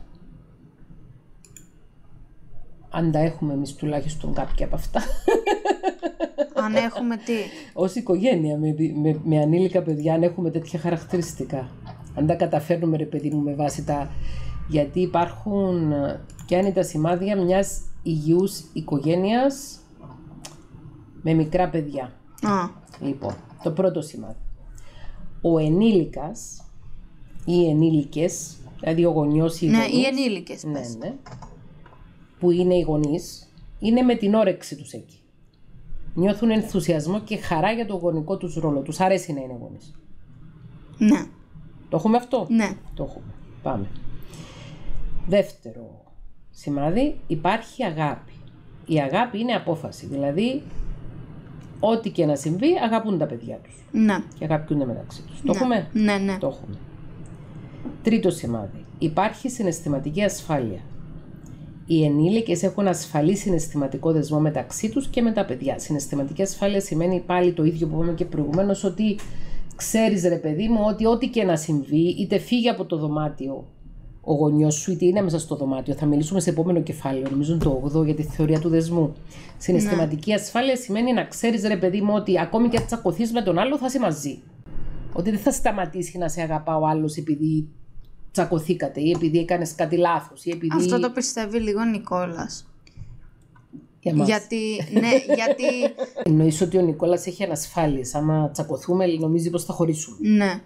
Speaker 1: αν τα έχουμε εμείς τουλάχιστον κάποια από αυτά.
Speaker 2: Αν έχουμε τι.
Speaker 1: Ως οικογένεια με, με, με ανήλικα παιδιά, αν έχουμε τέτοια χαρακτηριστικά. Αν τα καταφέρνουμε, ρε παιδί μου, με βάση τα... Γιατί υπάρχουν, ποια είναι τα σημάδια μιας υγιούς οικογένειας με μικρά παιδιά.
Speaker 2: Α.
Speaker 1: Λοιπόν, το πρώτο σημάδι. Ο ενήλικας ή οι ενήλικες, δηλαδή ο γονιός ή οι
Speaker 2: ναι,
Speaker 1: γονείς,
Speaker 2: οι ενήλικες.
Speaker 1: ναι, ναι, που είναι οι γονείς, είναι με την όρεξη τους εκεί. Νιώθουν ενθουσιασμό και χαρά για το γονικό τους ρόλο. Τους αρέσει να είναι γονείς.
Speaker 2: Ναι.
Speaker 1: Το έχουμε αυτό?
Speaker 2: Ναι.
Speaker 1: Το έχουμε. Πάμε. Δεύτερο σημάδι, υπάρχει αγάπη. Η αγάπη είναι απόφαση. Δηλαδή, ό,τι και να συμβεί, αγαπούν τα παιδιά τους.
Speaker 2: Ναι.
Speaker 1: Και αγαπιούνται μεταξύ τους.
Speaker 2: Ναι.
Speaker 1: Το έχουμε?
Speaker 2: Ναι, ναι.
Speaker 1: Το έχουμε. Τρίτο σημάδι, υπάρχει συναισθηματική ασφάλεια. Οι ενήλικες έχουν ασφαλή συναισθηματικό δεσμό μεταξύ τους και με τα παιδιά. Συναισθηματική ασφάλεια σημαίνει πάλι το ίδιο που είπαμε και προηγουμένως, ότι ξέρεις, ρε παιδί μου, ότι ό,τι και να συμβεί, είτε φύγει από το δωμάτιο ο γονιός σου, είτε είναι μέσα στο δωμάτιο. Θα μιλήσουμε σε επόμενο κεφάλαιο, νομίζω το όγδοο, για τη θεωρία του δεσμού. Συναισθηματική ναι. ασφάλεια σημαίνει να ξέρεις, ρε παιδί μου, ότι ακόμη και αν τσακωθείς με τον άλλο θα είσαι μαζί. Ότι δεν θα σταματήσει να σε αγαπά ο άλλος επειδή τσακωθήκατε ή επειδή έκανες κάτι λάθος ή επειδή...
Speaker 2: Αυτό το πιστεύει λίγο ο Νικόλας.
Speaker 1: Για μας.
Speaker 2: Γιατί, ναι, γιατί...
Speaker 1: Εννοείς ότι ο Νικόλας έχει ανασφάλειες. Άμα τσακωθούμε, νομίζει πως θα χωρίσουμε.
Speaker 2: Ναι.
Speaker 1: Ναι.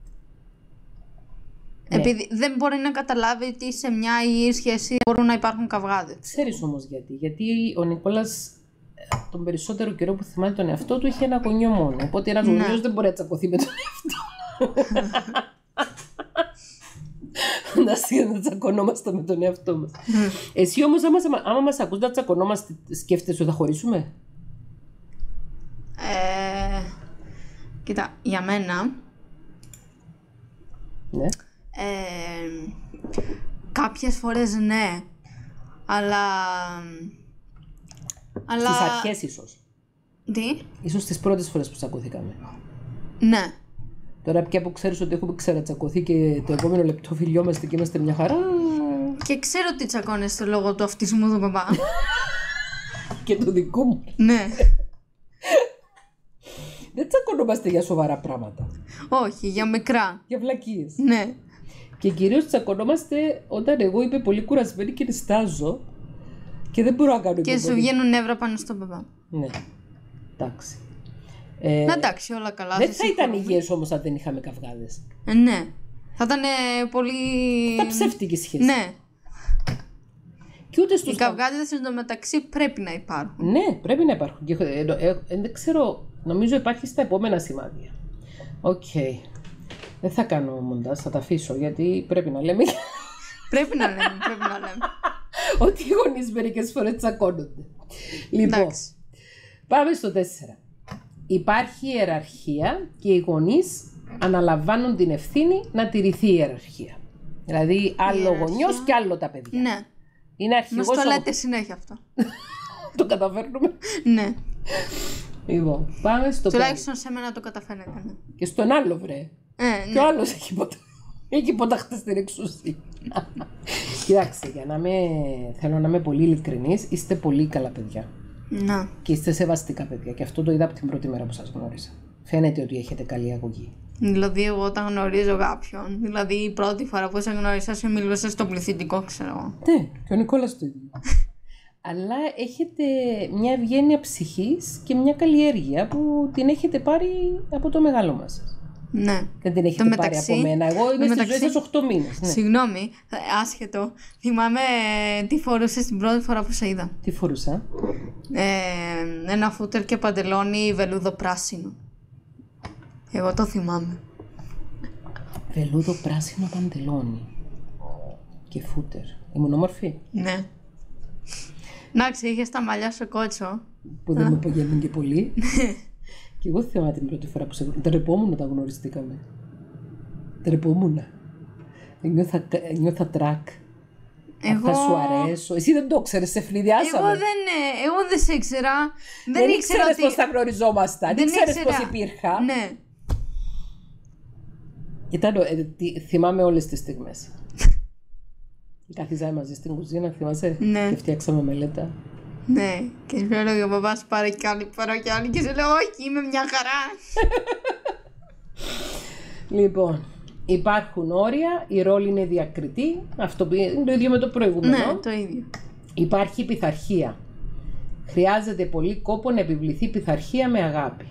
Speaker 2: Επειδή δεν μπορεί να καταλάβει ότι σε μια υγιή σχέση μπορούν να υπάρχουν καυγάδες.
Speaker 1: Ξέρεις όμως γιατί. Γιατί ο Νικόλας τον περισσότερο καιρό που θυμάται τον εαυτό του είχε ένα γονιό μόνο. Οπότε ένας
Speaker 2: Ναι.
Speaker 1: γονιός δεν μπορεί να τσακωθεί με τον εαυτό. Να σίγουρα να τσακωνόμαστε με τον εαυτό μας. Εσύ όμως άμα, άμα μας ακούς να τσακωνόμαστε, σκέφτεσαι ότι θα χωρίσουμε?
Speaker 2: Ε, κοίτα, για μένα...
Speaker 1: Ναι.
Speaker 2: Ε, κάποιες φορές ναι, αλλά... αλλά...
Speaker 1: Στις αρχές ίσως.
Speaker 2: Τι?
Speaker 1: Ίσως τις πρώτες φορές που τσακωθήκαμε.
Speaker 2: Ναι.
Speaker 1: Τώρα πια που ξέρεις ότι έχουμε ξερατσακωθεί και το επόμενο λεπτό φιλιόμαστε και είμαστε μια χαρά.
Speaker 2: Και ξέρω ότι τσακώνεστε λόγω του αυτισμού του παπά.
Speaker 1: Και του δικού μου.
Speaker 2: Ναι.
Speaker 1: Δεν τσακωνόμαστε για σοβαρά πράγματα.
Speaker 2: Όχι, για μικρά.
Speaker 1: Για βλακίες.
Speaker 2: Ναι.
Speaker 1: Και κυρίως τσακωνόμαστε όταν εγώ είμαι πολύ κουρασμένη και νηστάζω και δεν μπορώ να κάνω
Speaker 2: Και σου βγαίνουν νεύρα πάνω στον παπά.
Speaker 1: Ναι. Εντάξει. Ε,
Speaker 2: Να εντάξει, όλα καλά.
Speaker 1: δεν θα ήταν υγιές όμως αν δεν είχαμε καυγάδες.
Speaker 2: Ε, ναι. Θα ήταν πολύ.
Speaker 1: Θα ψεύτικη σχέση.
Speaker 2: Ναι.
Speaker 1: Και ούτε στους
Speaker 2: Οι καυγάδες εντωμεταξύ πρέπει να υπάρχουν.
Speaker 1: Ναι, πρέπει να υπάρχουν. Και, ε, ε, ε, δεν ξέρω, νομίζω υπάρχει στα επόμενα σημάδια. Οκ. Okay. Δεν θα κάνω μοντάζ, θα τα αφήσω γιατί πρέπει να λέμε.
Speaker 2: Πρέπει να λέμε, πρέπει να λέμε.
Speaker 1: Ότι οι γονείς μερικές φορές τσακώνονται. Λοιπόν,
Speaker 2: Εντάξει.
Speaker 1: πάμε στο τέσσερα. Υπάρχει ιεραρχία και οι γονείς αναλαμβάνουν την ευθύνη να τηρηθεί η ιεραρχία. Δηλαδή, άλλο
Speaker 2: Ιεραρχία.
Speaker 1: γονιός και άλλο τα παιδιά.
Speaker 2: Ναι.
Speaker 1: Είναι αρχηγός.
Speaker 2: Μας το
Speaker 1: ο-
Speaker 2: λέτε συνέχεια αυτό.
Speaker 1: Το καταφέρνουμε.
Speaker 2: Ναι.
Speaker 1: Λοιπόν, πάμε στο πέντε.
Speaker 2: Τουλάχιστον σε μένα το καταφέρετε. Ναι.
Speaker 1: Και στον άλλο, βρε.
Speaker 2: Ε,
Speaker 1: Και ο
Speaker 2: ναι.
Speaker 1: άλλος έχει, ποτα... έχει ποταχτεί στην εξουσία. Κοιτάξτε, για να είμαι... θέλω να είμαι πολύ ειλικρινής, είστε πολύ καλά παιδιά.
Speaker 2: Να.
Speaker 1: Και είστε σεβαστικά παιδιά. Και αυτό το είδα από την πρώτη μέρα που σας γνώρισα. Φαίνεται ότι έχετε καλή αγωγή.
Speaker 2: Δηλαδή, εγώ όταν γνωρίζω κάποιον, δηλαδή η πρώτη φορά που σε γνώρισα, σε μιλούσα στο πληθυντικό, ξέρω εγώ.
Speaker 1: Ναι, και ο Νικόλας το ίδιο. Αλλά έχετε μια ευγένεια ψυχής και μια καλλιέργεια που την έχετε πάρει από το μεγάλο μας.
Speaker 2: Ναι.
Speaker 1: Δεν την έχετε
Speaker 2: Το
Speaker 1: πάρει
Speaker 2: μεταξύ-
Speaker 1: από μένα. Εγώ είμαι
Speaker 2: το
Speaker 1: στη ζωή
Speaker 2: μεταξύ-
Speaker 1: σας οκτώ μήνες. Ναι.
Speaker 2: Συγγνώμη, ε, άσχετο. Θυμάμαι ε, τι φορούσες την πρώτη φορά που σε είδα.
Speaker 1: Τι φορούσα.
Speaker 2: Ε, ένα φούτερ και παντελόνι βελούδο πράσινο. Εγώ το θυμάμαι.
Speaker 1: Βελούδο πράσινο παντελόνι. Και φούτερ. Ήμουν όμορφη.
Speaker 2: Ναι. Εντάξει, είχες τα μαλλιά σου κότσο.
Speaker 1: Που δεν με απογέννουν και πολύ. Και εγώ θυμάμαι την πρώτη φορά που σε γνώρισα. Τρεπόμουν όταν γνωριστήκαμε. Τρεπόμουν. Νιώθα, νιώθα τρακ.
Speaker 2: Εγώ...
Speaker 1: Θα σου αρέσω. Εσύ δεν το ξέρεις, σε φλιδιάσαμε.
Speaker 2: Εγώ δεν, ε, εγώ δεν σε ήξερα. Δεν,
Speaker 1: Δεν
Speaker 2: ήξερα
Speaker 1: ήξερες
Speaker 2: ότι...
Speaker 1: πώς θα γνωριζόμασταν. Δεν ξέρεις πώς υπήρχα.
Speaker 2: Ναι.
Speaker 1: Ήταν, ε, τι- θυμάμαι όλες τις στιγμές. Καθίζαμε μαζί στην κουζίνα, θυμάσαι.
Speaker 2: Ναι.
Speaker 1: Και φτιάξαμε μελέτα.
Speaker 2: Ναι. Και σου έλεγε ο παπάς πάρε κι άλλη, πάρε κι άλλη. Και σου λέω όχι, είμαι μια χαρά.
Speaker 1: Λοιπόν, υπάρχουν όρια, η ρόλη είναι διακριτή. Αυτό που είναι το ίδιο με το προηγούμενο.
Speaker 2: Ναι, το ίδιο.
Speaker 1: Υπάρχει πειθαρχία. Χρειάζεται πολύ κόπο να επιβληθεί πειθαρχία με αγάπη.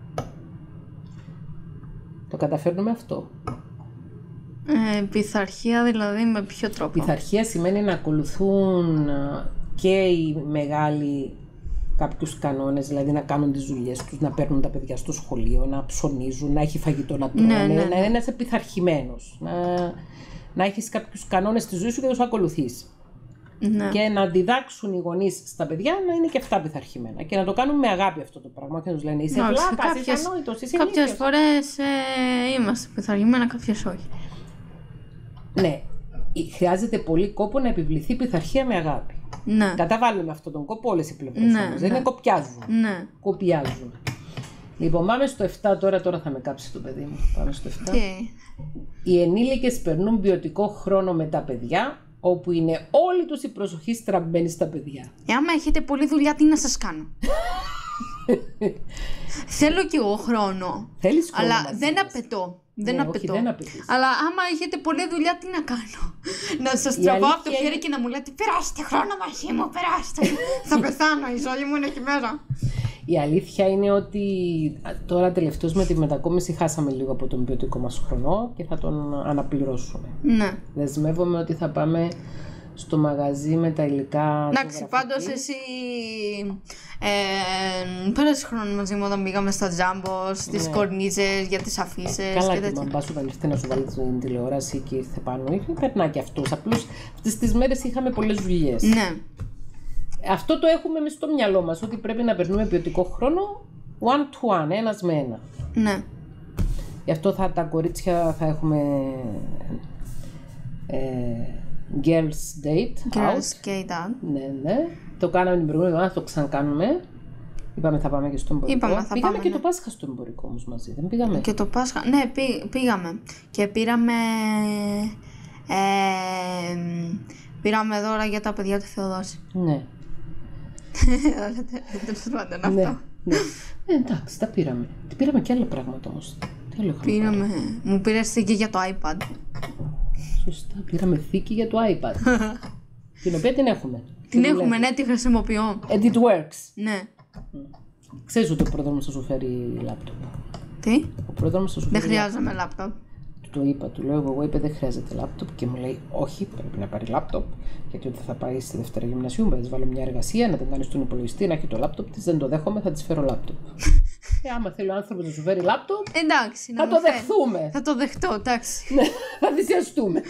Speaker 1: Το καταφέρνουμε αυτό.
Speaker 2: Ε, πειθαρχία δηλαδή με ποιο τρόπο.
Speaker 1: Πειθαρχία σημαίνει να ακολουθούν α, και οι μεγάλοι κάποιους κανόνες, δηλαδή να κάνουν τις δουλειές τους, να παίρνουν τα παιδιά στο σχολείο, να ψωνίζουν, να έχει φαγητό να τρώνε,
Speaker 2: Ναι, ναι, ναι.
Speaker 1: να είναι πειθαρχημένος, να, να έχεις κάποιους κανόνες στη ζωή σου και να τους ακολουθείς.
Speaker 2: Ναι.
Speaker 1: Και να διδάξουν οι γονείς στα παιδιά να είναι και αυτά πειθαρχημένα και να το κάνουν με αγάπη αυτό το πράγμα και να τους λένε είσαι
Speaker 2: Εντάξει,
Speaker 1: βλάκας, είσαι
Speaker 2: κάποιες-
Speaker 1: ανόητος, είσαι
Speaker 2: Κάποιες
Speaker 1: ηλίθιος.
Speaker 2: φορές ε, είμαστε πειθαρχημένα, κάποιες όχι.
Speaker 1: Ναι, χρειάζεται πολύ κόπο να επιβληθεί πειθαρχία με αγάπη.
Speaker 2: Ναι.
Speaker 1: Καταβάλουμε αυτόν τον κόπο όλες οι πλευρές
Speaker 2: Ναι,
Speaker 1: όμως, δεν
Speaker 2: ναι.
Speaker 1: είναι κοπιάζουν.
Speaker 2: Ναι.
Speaker 1: Κοπιάζουν. Λοιπόν, πάμε στο επτά τώρα, τώρα θα με κάψει το παιδί μου. Πάμε στο επτά.
Speaker 2: Τι.
Speaker 1: Οι ενήλικες περνούν ποιοτικό χρόνο με τα παιδιά, όπου είναι όλη τους η προσοχή στραμμένη στα παιδιά.
Speaker 2: Ε, άμα έχετε πολλή δουλειά, τι να σας κάνω. Θέλω κι εγώ χρόνο.
Speaker 1: Θέλεις χρόνο
Speaker 2: Αλλά
Speaker 1: μαζί
Speaker 2: δεν
Speaker 1: μας.
Speaker 2: απαιτώ. Δεν
Speaker 1: Ναι, όχι,
Speaker 2: απαιτώ.
Speaker 1: δεν απαιτείς.
Speaker 2: Αλλά άμα έχετε πολλή δουλειά, τι να κάνω. Να σας τραβάω από το
Speaker 1: αλήθεια
Speaker 2: χέρι
Speaker 1: είναι-
Speaker 2: και να μου λέτε περάστε χρόνο μαζί μου, περάστε. Θα πεθάνω, η ζωή μου είναι εκεί μέσα.
Speaker 1: Η αλήθεια είναι ότι α, τώρα τελευταίως με τη μετακόμιση χάσαμε λίγο από τον ποιοτικό μας χρόνο και θα τον αναπληρώσουμε.
Speaker 2: Ναι.
Speaker 1: Δεσμεύομαι ότι θα πάμε στο μαγαζί με τα υλικά.
Speaker 2: Εντάξει,
Speaker 1: ζωγραφική.
Speaker 2: πάντως εσύ ε, πέρασε χρόνο μαζί μου όταν πήγαμε στα τζάμπο, στις
Speaker 1: Ναι.
Speaker 2: κορνίζες, για τις αφίσες
Speaker 1: Καλά,
Speaker 2: και
Speaker 1: και
Speaker 2: τέτοια.
Speaker 1: μπαμπάς όταν ήρθε να σου βάλει την τηλεόραση και ήρθε πάνω, είχε περνά και αυτός. Απλώς αυτές τις μέρες είχαμε πολλές δουλειές.
Speaker 2: Ναι.
Speaker 1: Αυτό το έχουμε εμείς στο μυαλό μας, ότι πρέπει να περνούμε ποιοτικό χρόνο one to one, ένας με ένα.
Speaker 2: Ναι.
Speaker 1: Γι' αυτό θα, τα κορίτσια θα έχουμε ε, girls date out.
Speaker 2: Girls Gay Dad.
Speaker 1: Ναι, ναι. Το κάναμε την προηγούμενη εβδομάδα, θα το ξανακάνουμε. Είπαμε θα πάμε και στο εμπορικό.
Speaker 2: Είπαμε, θα
Speaker 1: πήγαμε
Speaker 2: πάμε,
Speaker 1: και
Speaker 2: ναι.
Speaker 1: το Πάσχα στο εμπορικό όμως μαζί, δεν πήγαμε?
Speaker 2: Και το Πάσχα, ναι, πή, πήγαμε. Και πήραμε. Ε, πήραμε δώρα για τα παιδιά του Θεοδόση.
Speaker 1: Ναι.
Speaker 2: Τέλος πάντων
Speaker 1: Ναι,
Speaker 2: αυτό.
Speaker 1: ναι. Ε, εντάξει, τα πήραμε. Τι πήραμε και άλλα πράγματα όμως. Τι άλλο είχαμε πάρει?
Speaker 2: Πήραμε. Μου πήρε θήκη για το iPad.
Speaker 1: Σωστά, πήραμε θήκη για το iPad. Την οποία την έχουμε.
Speaker 2: Την
Speaker 1: δουλεύει.
Speaker 2: έχουμε, ναι, τη χρησιμοποιώ.
Speaker 1: And it works.
Speaker 2: Ναι.
Speaker 1: Ξέρεις ότι ο πρόδρομος θα σου φέρει λάπτοπ.
Speaker 2: Τι?
Speaker 1: Ο πρόδρομος θα σου
Speaker 2: Δεν
Speaker 1: φέρει
Speaker 2: χρειάζομαι λάπτοπ.
Speaker 1: Του το είπα, του λέω εγώ, είπε δεν χρειάζεται λάπτοπ και μου λέει όχι, πρέπει να πάρει λάπτοπ. Γιατί όταν θα πάει στη Δευτέρα Γυμνασίου, μπορεί να της βάλω μια εργασία, να την κάνει στον υπολογιστή, να έχει το λάπτοπ τη, δεν το δέχομαι, θα τη φέρω λάπτοπ. ε, άμα θέλει ο άνθρωπος να σου φέρει λάπτοπ,
Speaker 2: Εντάξει, να
Speaker 1: θα
Speaker 2: μου
Speaker 1: το
Speaker 2: φέρει.
Speaker 1: δεχθούμε.
Speaker 2: Θα το δεχτώ, εντάξει.
Speaker 1: Ναι, θα θυσιαστούμε.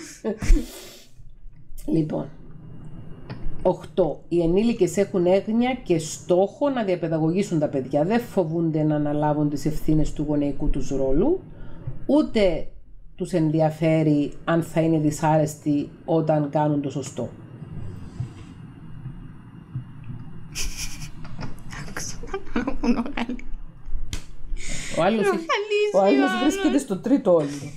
Speaker 1: Λοιπόν. οκτώ. Οι ενήλικες έχουν έγνοια και στόχο να διαπαιδαγωγήσουν τα παιδιά. Δεν φοβούνται να αναλάβουν τις ευθύνες του γονεϊκού τους ρόλου, ούτε τους ενδιαφέρει αν θα είναι δυσάρεστοι όταν κάνουν το σωστό. Ο άλλος, ο άλλος βρίσκεται στο τρίτο όνειρο.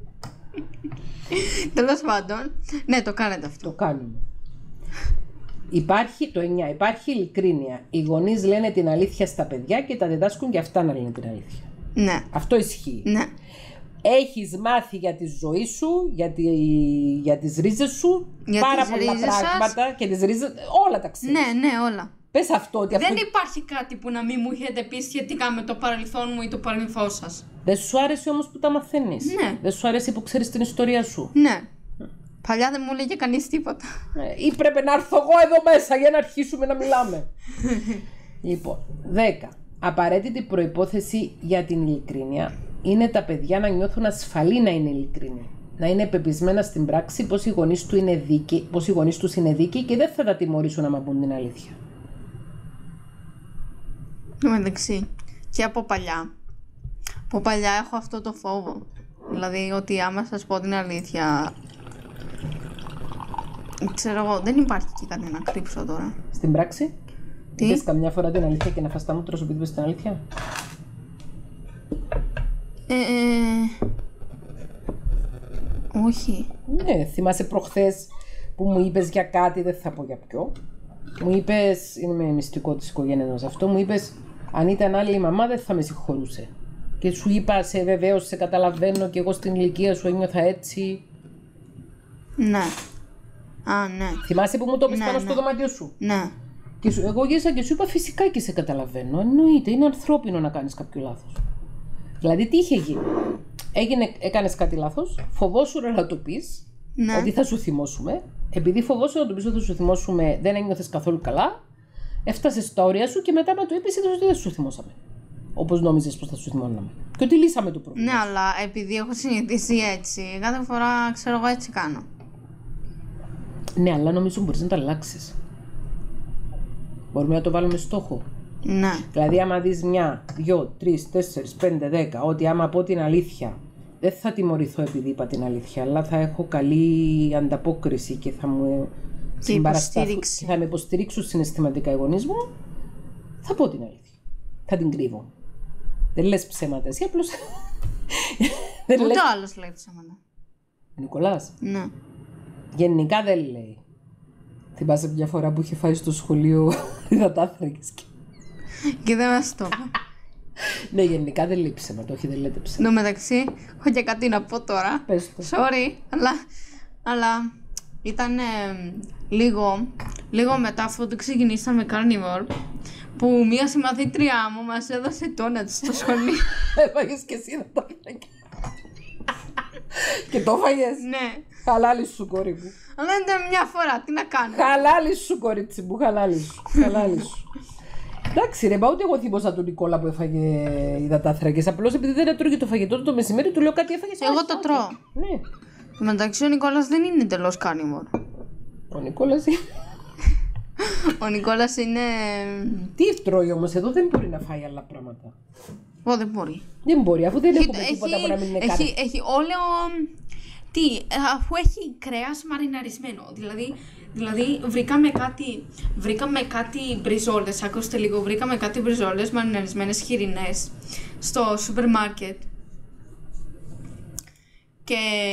Speaker 2: Τέλος πάντων, ναι, το κάνετε αυτό.
Speaker 1: Το κάνουμε. Υπάρχει το εννιά. Υπάρχει ειλικρίνεια. Οι γονείς λένε την αλήθεια στα παιδιά και τα διδάσκουν και αυτά να λένε την αλήθεια.
Speaker 2: Ναι,
Speaker 1: Αυτό ισχύει.
Speaker 2: ναι.
Speaker 1: Έχεις μάθει για τη ζωή σου, για, τη, για τις ρίζες σου,
Speaker 2: Για
Speaker 1: πάρα
Speaker 2: τις
Speaker 1: πολλά
Speaker 2: ρίζες
Speaker 1: πράγματα
Speaker 2: σας.
Speaker 1: και τις ρίζες, όλα τα ξέρεις.
Speaker 2: Ναι, ναι, όλα.
Speaker 1: Πες αυτό, ότι αυτό
Speaker 2: Δεν υπάρχει κάτι που να μην μου έχετε πει σχετικά με το παρελθόν μου ή το παρελθόν σας.
Speaker 1: δεν σου άρεσε όμως που τα μαθαίνεις.
Speaker 2: Ναι.
Speaker 1: Δεν σου άρεσε που ξέρεις την ιστορία σου.
Speaker 2: Ναι. Παλιά δεν μου έλεγε κανείς τίποτα.
Speaker 1: Ε, ή πρέπει να έρθω εγώ εδώ μέσα για να αρχίσουμε να μιλάμε. Λοιπόν, δέκα. Απαραίτητη προϋπόθεση για την ειλικρίνεια είναι τα παιδιά να νιώθουν ασφαλή να είναι ειλικρινή. Να είναι πεπισμένα στην πράξη πως οι γονείς, του είναι δίκαιοι, πως οι γονείς τους είναι δίκαιοι και δεν θα τα τιμωρήσουν άμα πούν την αλήθεια.
Speaker 2: Εντάξει, και από παλιά. Από παλιά έχω αυτό το φόβο. Δηλαδή ότι άμα σας πω την αλήθεια, ξέρω εγώ, δεν υπάρχει και κάτι να κρύψω τώρα.
Speaker 1: Στην πράξη,
Speaker 2: Τι?
Speaker 1: είπες καμιά φορά την αλήθεια και να φας τα μούτρα σου επειδή είπες την αλήθεια.
Speaker 2: Ε, ε, όχι.
Speaker 1: Ναι, θυμάσαι προχθές που μου είπες για κάτι, δεν θα πω για ποιο. Μου είπες, είναι με μυστικό της οικογένειας μας αυτό, μου είπες αν ήταν άλλη η μαμά δεν θα με συγχωρούσε. Και σου είπα σε βεβαίως, σε καταλαβαίνω και εγώ στην ηλικία σου ένιωθα έτσι.
Speaker 2: Ναι. Α, ναι.
Speaker 1: Θυμάσαι που μου το είπες
Speaker 2: Ναι,
Speaker 1: πάνω
Speaker 2: ναι.
Speaker 1: στο δωμάτιο σου.
Speaker 2: Ναι.
Speaker 1: Και σου, εγώ γύρισα και σου είπα φυσικά και σε καταλαβαίνω. Εννοείται, είναι ανθρώπινο να κάνεις κάποιο λάθος. Δηλαδή τι είχε γίνει. Έγινε, έκανες κάτι λάθος, φοβόσου να το πεις,
Speaker 2: Ναι.
Speaker 1: ότι θα σου θυμώσουμε. Επειδή φοβόσου να το πεις ότι θα σου θυμώσουμε, δεν ένιωθες καθόλου καλά, έφτασες στα όρια σου και μετά να το είπες είδες ότι δεν σου θυμώσαμε. Όπως νόμιζες πως θα σου θυμώναμε. Και ότι λύσαμε το πρόβλημα.
Speaker 2: Ναι, αλλά επειδή έχω συνηθίσει έτσι, κάθε φορά ξέρω εγώ έτσι κάνω.
Speaker 1: Ναι, αλλά νομίζω μπορείς να το αλλάξεις. Μπορούμε να το βάλουμε στόχο.
Speaker 2: Ναι.
Speaker 1: Δηλαδή, άμα δεις μια, δυο, τρεις, τέσσερις, πέντε, δέκα, ότι άμα πω την αλήθεια, δεν θα τιμωρηθώ επειδή είπα την αλήθεια, αλλά θα έχω καλή ανταπόκριση και θα μου συμπαρασταθούν
Speaker 2: υποστήριξη.
Speaker 1: και θα με υποστηρίξουν συναισθηματικά οι γονείς μου, θα πω την αλήθεια. Θα την κρύβω. Δεν λες ψέματα, εσύ απλώς. δεν
Speaker 2: Ούτε
Speaker 1: λες...
Speaker 2: ο άλλος λέει ψέματα.
Speaker 1: Ο Νικολάς.
Speaker 2: Ναι.
Speaker 1: Γενικά δεν λέει. Θυμάσαι μια φορά που είχε φάει στο σχολείο υδατάνθρακες.
Speaker 2: Και δεν μας το είπα.
Speaker 1: Ναι, γενικά δεν λέει ψέματα, όχι δεν λέτε ψέματα.
Speaker 2: Εν τω μεταξύ, έχω και κάτι να πω τώρα.
Speaker 1: Πες το.
Speaker 2: Sorry, αλλά, αλλά ήταν ε, λίγο, λίγο μετά αφού το ξεκινήσαμε carnivore, που μία συμμαθήτριά μου μας έδωσε τόνατ στο σχολείο.
Speaker 1: Έφαγες και εσύ υδατάνθρακες. Και το έφαγες.
Speaker 2: Ναι.
Speaker 1: Χαλάλι σου, κόρη μου.
Speaker 2: Αλλά ήταν μια φορά, τι να κάνω.
Speaker 1: Χαλάλι σου, κορίτσι μου, χαλάλι σου. Χαλάλι σου. Εντάξει, ρε, μα ούτε εγώ θύμωσα τον Νικόλα που έφαγε υδατάνθρακες. Απλώς επειδή δεν έτρωγε το φαγητό το μεσημέρι, του λέω κάτι έφαγε.
Speaker 2: Εγώ το τρώω.
Speaker 1: Ναι.
Speaker 2: Μεταξύ ο Νικόλας δεν είναι εντελώς carnivore.
Speaker 1: Ο Νικόλας.
Speaker 2: Ο Νικόλας είναι...
Speaker 1: Τι τρώει όμως, εδώ δεν μπορεί να φάει άλλα πράγματα.
Speaker 2: Ω, δεν μπορεί.
Speaker 1: Δεν μπορεί, αφού δεν
Speaker 2: Έχει-
Speaker 1: έχουμε τίποτα που να μην είναι
Speaker 2: έχει,
Speaker 1: κάτι.
Speaker 2: έχει όλο... Τι, αφού έχει κρέας μαριναρισμένο. Δηλαδή, Δηλαδή βρήκαμε κάτι, βρήκαμε κάτι μπριζόλες, ακούστε λίγο, βρήκαμε κάτι μπριζόλες μαριναρισμένες χοιρινές στο σούπερ μάρκετ και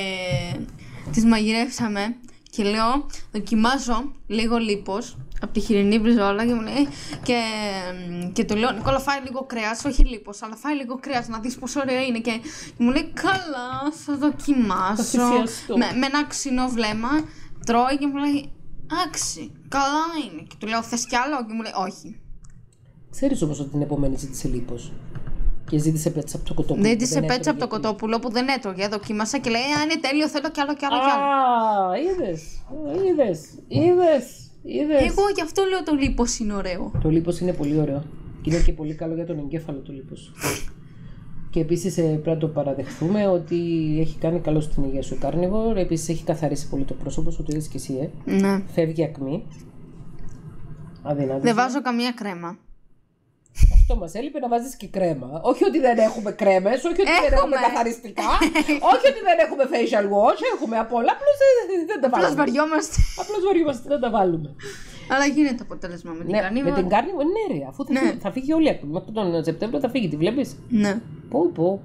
Speaker 2: τις μαγειρεύσαμε και λέω δοκιμάζω λίγο λίπος από τη χοιρινή μπριζόλα και μου λέει και, και του λέω Νικόλα φάει λίγο κρέας, όχι λίπος αλλά φάει λίγο κρέας να δεις πόσο ωραίο είναι και, και μου λέει καλά θα δοκιμάσω με, με ένα ξινό βλέμμα τρώει και μου λέει άξι, καλά είναι και του λέω θες κι άλλο και μου λέει όχι.
Speaker 1: Ξέρεις όμως ότι την επομένη ζήτησε λίπος και ζήτησε πέτσα από το κοτόπουλο.
Speaker 2: Ζήτησε πέτσα από το κοτόπουλο που δεν έτρωγε, δοκίμασα και λέει α είναι τέλειο θέλω κι άλλο κι άλλο κι άλλο.
Speaker 1: Α, είδες, είδες, είδες. Είδες.
Speaker 2: Εγώ γι' αυτό λέω το λίπος είναι ωραίο.
Speaker 1: Το λίπος είναι πολύ ωραίο. Και είναι και πολύ καλό για τον εγκέφαλο το λίπος. Και επίσης ε, πρέπει να το παραδεχθούμε ότι έχει κάνει καλό στην υγεία σου carnivore. Επίσης έχει καθαρίσει πολύ το πρόσωπο σου, το είδες και εσύ, ε.
Speaker 2: Ναι.
Speaker 1: Φεύγει ακμή. Αδυνατή.
Speaker 2: Δεν βάζω καμία κρέμα.
Speaker 1: Αυτό μας έλειπε να βάζεις και κρέμα. Όχι ότι δεν έχουμε κρέμες, όχι ότι έχουμε. δεν έχουμε καθαριστικά, όχι ότι δεν έχουμε facial wash, έχουμε απ' όλα, απλώς δεν τα βάλουμε.
Speaker 2: Απλώς βαριόμαστε.
Speaker 1: Απλώς βαριόμαστε να τα βάλουμε.
Speaker 2: Αλλά γίνεται αποτέλεσμα με την
Speaker 1: ναι,
Speaker 2: carnivore.
Speaker 1: Με την carnivore, ναι ρε, αφού θα, ναι. Φύγει, θα φύγει όλη η ακμή. Μέχρι τον Σεπτέμβριο θα φύγει, τη βλέπεις.
Speaker 2: Ναι.
Speaker 1: Πω, πω.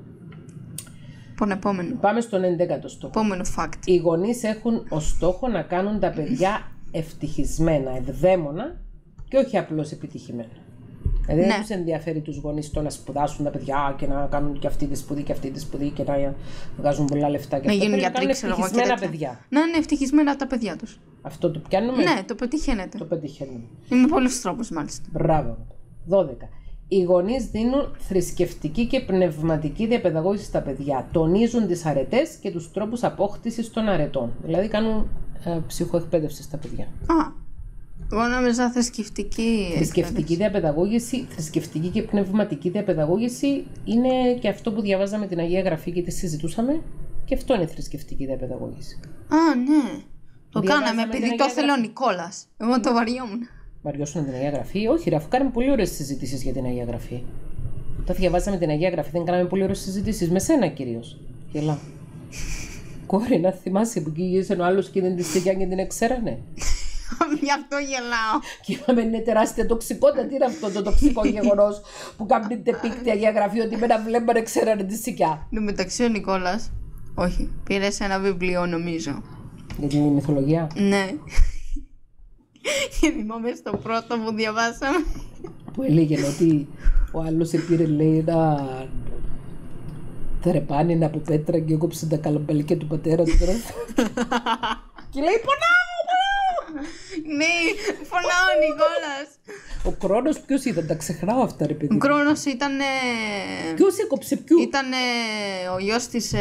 Speaker 2: Λοιπόν, επόμενο.
Speaker 1: Πάμε στον ενδέκατο στόχο.
Speaker 2: Επόμενο fact.
Speaker 1: Οι γονείς έχουν ως στόχο να κάνουν τα παιδιά ευτυχισμένα, ευδαίμονα και όχι απλώς επιτυχημένα. Δηλαδή δεν
Speaker 2: ναι.
Speaker 1: τους ενδιαφέρει τους γονείς το να σπουδάσουν τα παιδιά και να κάνουν και αυτή τη σπουδή και αυτή τη σπουδή και να βγάζουν πολλά λεφτά και
Speaker 2: να
Speaker 1: αυτά.
Speaker 2: γίνουν
Speaker 1: γιατροί, ξέρω εγώ. Ευτυχισμένα παιδιά.
Speaker 2: Να είναι ευτυχισμένα τα παιδιά τους.
Speaker 1: Αυτό το πιάνουμε.
Speaker 2: Ναι, το πετυχαίνετε.
Speaker 1: Το πετυχαίνουμε.
Speaker 2: Με πολλούς τρόπους μάλιστα.
Speaker 1: Μπράβο. δώδεκα. Οι γονείς δίνουν θρησκευτική και πνευματική διαπαιδαγώγηση στα παιδιά. Τονίζουν τις αρετές και τους τρόπους απόκτησης των αρετών. Δηλαδή κάνουν ε, ψυχοεκπαίδευση στα παιδιά.
Speaker 2: Α. Εγώ νόμιζα θρησκευτική.
Speaker 1: Θρησκευτική διαπαιδαγώγηση, θρησκευτική και πνευματική διαπαιδαγώγηση είναι και αυτό που διαβάζαμε την Αγία Γραφή και τη συζητούσαμε. Και αυτό είναι θρησκευτική διαπαιδαγώγηση.
Speaker 2: Α, ναι. Το
Speaker 1: Διαβάζαμε
Speaker 2: κάναμε επειδή το ήθελε ο Νικόλας. Εγώ το βαριόμουν.
Speaker 1: Βαριώσουν την Αγία Γραφή. Όχι, ρε, αφού κάναμε πολύ ωραίες συζητήσεις για την Αγία Γραφή. Όταν διαβάζαμε την Αγία Γραφή, δεν κάναμε πολύ ωραίες συζητήσεις. Με σένα κυρίως. Γελά. Κόρη, να θυμάσαι που κοίγησε ο άλλος και δεν τη στεγιά και την εξέρανε.
Speaker 2: Γι' αυτό γελάω.
Speaker 1: Και είπαμε είναι τεράστια τοξικότητα. Τι είναι αυτό το τοξικό γεγονός που κάνετε πίκτη Αγία Γραφή ότι με ένα βλέμμα δεν ξέρανε τη σικιά.
Speaker 2: Εν τω μεταξύ ο Νικόλας, όχι, πήρε ένα βιβλίο νομίζω.
Speaker 1: Για την μυθολογία.
Speaker 2: Ναι. Και θυμάμαι στο πρώτο που διαβάσαμε.
Speaker 1: Που έλεγε ότι ο άλλος πήρε λέει ένα τρεπάνι από πέτρα και έκοψε τα καλαμπαλικιά του πατέρα του. Και λέει πονάω!
Speaker 2: Ναι, πονάω ο Νικόλας.
Speaker 1: Ο Κρόνος ποιος ήταν, τα ξεχνάω αυτά ρε παιδί.
Speaker 2: Ο Κρόνος ήταν.
Speaker 1: Ποιος έκοψε ποιου.
Speaker 2: Ήταν ο γιος της.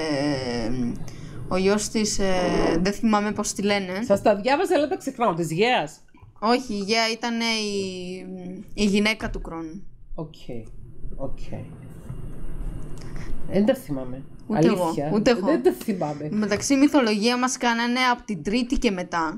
Speaker 2: Ο γιος της. Δεν θυμάμαι πώς τη λένε.
Speaker 1: Σας τα διάβαζα αλλά τα ξεχνάω, της Γέας.
Speaker 2: Όχι, η Γέα ήταν η, η γυναίκα του Κρόνου.
Speaker 1: Οκ, οκ. Δεν τα θυμάμαι.
Speaker 2: Ούτε
Speaker 1: Αλήθεια.
Speaker 2: εγώ, ούτε εγώ.
Speaker 1: Δεν τα θυμάμαι.
Speaker 2: Μεταξύ η μυθολογία μας κάνανε από την Τρίτη και μετά.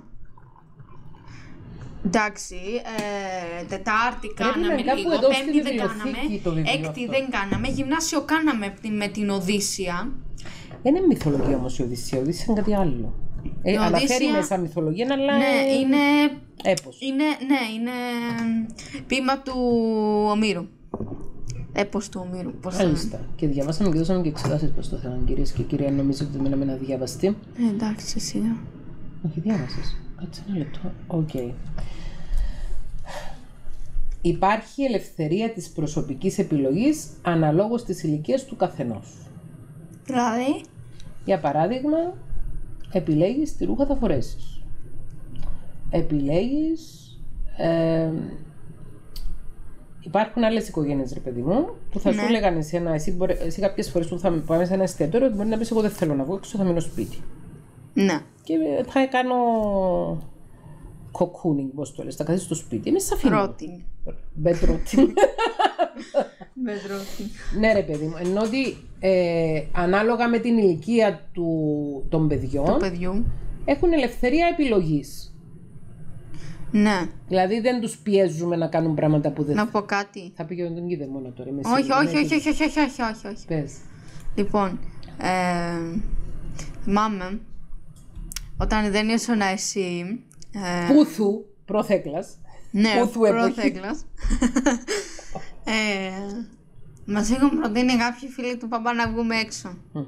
Speaker 2: Εντάξει, ε, Τετάρτη κάναμε λίγο, Πέμπτη δεν κάναμε, Έκτη
Speaker 1: αυτό.
Speaker 2: δεν κάναμε, Γυμνάσιο κάναμε με την Οδύσσια.
Speaker 1: Δεν είναι μυθολογία όμως η Οδύσσια, η Οδύσσια είναι κάτι άλλο. Ε,
Speaker 2: Οδύσσια...
Speaker 1: Αναφέρει μέσα μυθολογία, αλλά
Speaker 2: ναι, είναι...
Speaker 1: έπος.
Speaker 2: Είναι, ναι, είναι ποίημα του Ομήρου. Έπος του Ομήρου.
Speaker 1: Μάλιστα. Και διαβάσαμε και δώσαμε και εξετάσεις προς το θέμα, κυρίες και κύριοι, αν νομίζετε ότι μέναμε να διαβαστεί.
Speaker 2: Ε, εντάξει, εσύ.
Speaker 1: Όχι, διάβασες. Κάτσε ένα λεπτό. Οκ. Okay. Υπάρχει ελευθερία της προσωπικής επιλογής αναλόγως της ηλικίας του καθενός.
Speaker 2: Δηλαδή.
Speaker 1: Για παράδειγμα, επιλέγεις τι ρούχα θα φορέσεις. Επιλέγεις... Ε, υπάρχουν άλλες οικογένειες, ρε παιδί μου, που θα ναι. σου έλεγαν εσένα, εσύ, μπορεί, εσύ κάποιες φορές που θα πάμε σε ένα εστιατόριο, μπορεί να πεις εγώ δεν θέλω να βγω έξω, θα μείνω σπίτι.
Speaker 2: Ναι.
Speaker 1: Και θα κάνω cocooning, πώς το λες, θα καθίσεις στο σπίτι. Είμαι σαφή.
Speaker 2: Rotting.
Speaker 1: Bedrotting.
Speaker 2: Bedrotting.
Speaker 1: Ναι ρε παιδί μου, ενώ ότι ε, ανάλογα με την ηλικία του, των παιδιών,
Speaker 2: του παιδιού,
Speaker 1: έχουν ελευθερία επιλογής.
Speaker 2: Ναι.
Speaker 1: Δηλαδή δεν τους πιέζουμε να κάνουν πράγματα που δεν
Speaker 2: να πω κάτι.
Speaker 1: Θα πήγαινε τον είδε μόνο τώρα.
Speaker 2: Όχι, όχι, όχι, όχι, όχι, όχι, όχι, όχι, όχι.
Speaker 1: Πες.
Speaker 2: Λοιπόν, ε, θυμάμαι, όταν δεν ήσουν εσύ, Ε,
Speaker 1: Πούθου, προθέκλας.
Speaker 2: ναι,
Speaker 1: Πούθου εποχή.
Speaker 2: προθέκλας. ε, μας έχουν προτείνει κάποιοι φίλοι του παπά να βγούμε έξω.
Speaker 1: Mm.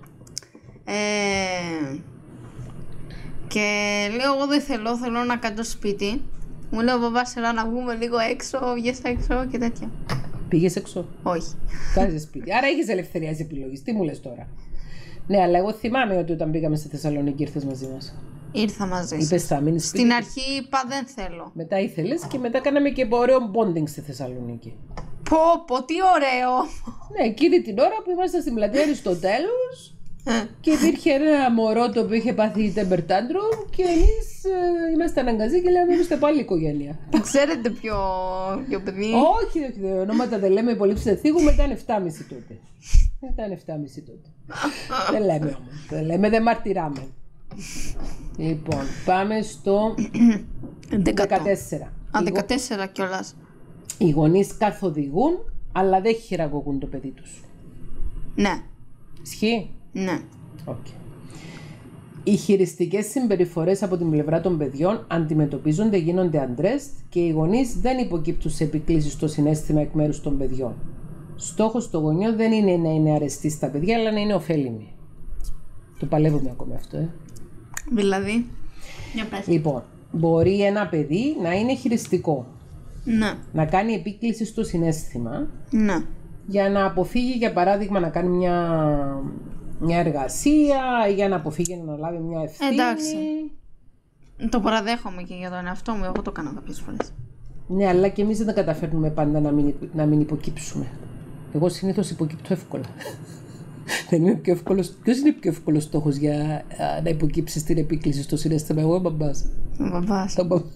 Speaker 2: Ε, και λέω εγώ δεν θέλω, θέλω να κάτσω σπίτι. Μου λέει ο παπάς έλα να βγούμε λίγο έξω, βγες έξω και τέτοια.
Speaker 1: Πήγες έξω.
Speaker 2: Όχι.
Speaker 1: Κάθεσαι σπίτι. Άρα έχεις ελευθερία επιλογής. Τι μου λες τώρα. Ναι, αλλά εγώ θυμάμαι ότι όταν πήγαμε στη Θεσσαλονίκη ήρθες μαζί μας.
Speaker 2: Ήρθα μαζί σας.
Speaker 1: Είπες θα μείνεις σπίτι.
Speaker 2: Στην αρχή είπα δεν θέλω.
Speaker 1: Μετά ήθελες και μετά κάναμε και ωραίο bonding στη Θεσσαλονίκη.
Speaker 2: Πω πω, τι ωραίο.
Speaker 1: Ναι, εκείνη την ώρα που ήμασταν στην πλατεία Αριστοτέλους και υπήρχε ένα μωρό το οποίο είχε πάθει temper tantrum και εμείς ε, είμαστε αναγκαζοί και λέμε είμαστε πάλι οικογένεια.
Speaker 2: Ξέρετε ποιο, ποιο παιδί.
Speaker 1: Όχι, όχι, ονόματα δεν λέμε πολύ ψεθίγουμε, ήταν εφτά και μισή τότε. Ήταν εφτά και μισή τότε. Δεν λέμε όμως, δεν λέμε, δεν μαρτυράμε. Λοιπόν, πάμε στο δεκατέσσερα.
Speaker 2: Α, δεκατέσσερα κιόλας.
Speaker 1: Οι γονείς καθοδηγούν, αλλά δεν χειραγωγούν το παιδί τους.
Speaker 2: Ναι,
Speaker 1: Ισχύει?
Speaker 2: ναι.
Speaker 1: Okay. Οι χειριστικές συμπεριφορές από την πλευρά των παιδιών αντιμετωπίζονται, γίνονται αντρές και οι γονείς δεν υποκύπτουν σε επικλήσεις στο συναίσθημα εκ μέρους των παιδιών. Στόχος του γονιού δεν είναι να είναι αρεστή στα παιδιά, αλλά να είναι ωφέλιμη. Το παλεύουμε ακόμα αυτό, ε.
Speaker 2: Δηλαδή, για πες.
Speaker 1: Λοιπόν, μπορεί ένα παιδί να είναι χειριστικό.
Speaker 2: Ναι,
Speaker 1: Να κάνει επίκληση στο συναίσθημα
Speaker 2: ναι.
Speaker 1: για να αποφύγει, για παράδειγμα, να κάνει μια, μια εργασία ή για να αποφύγει να αναλάβει μια ευθύνη.
Speaker 2: Εντάξει. Το παραδέχομαι και για τον εαυτό μου, εγώ το κάνω κάποιες φορές.
Speaker 1: Ναι, αλλά και εμείς δεν τα καταφέρνουμε πάντα να μην, να μην υποκύψουμε. Εγώ συνήθως υποκύπτω εύκολα. Δεν είναι πιο εύκολος. Ποιος είναι πιο εύκολος στόχος για α, να υποκύψεις την επίκληση στο συναίσθημα? Εγώ ή ο μπαμπάς?
Speaker 2: Ο μπαμπάς.
Speaker 1: Το μπα...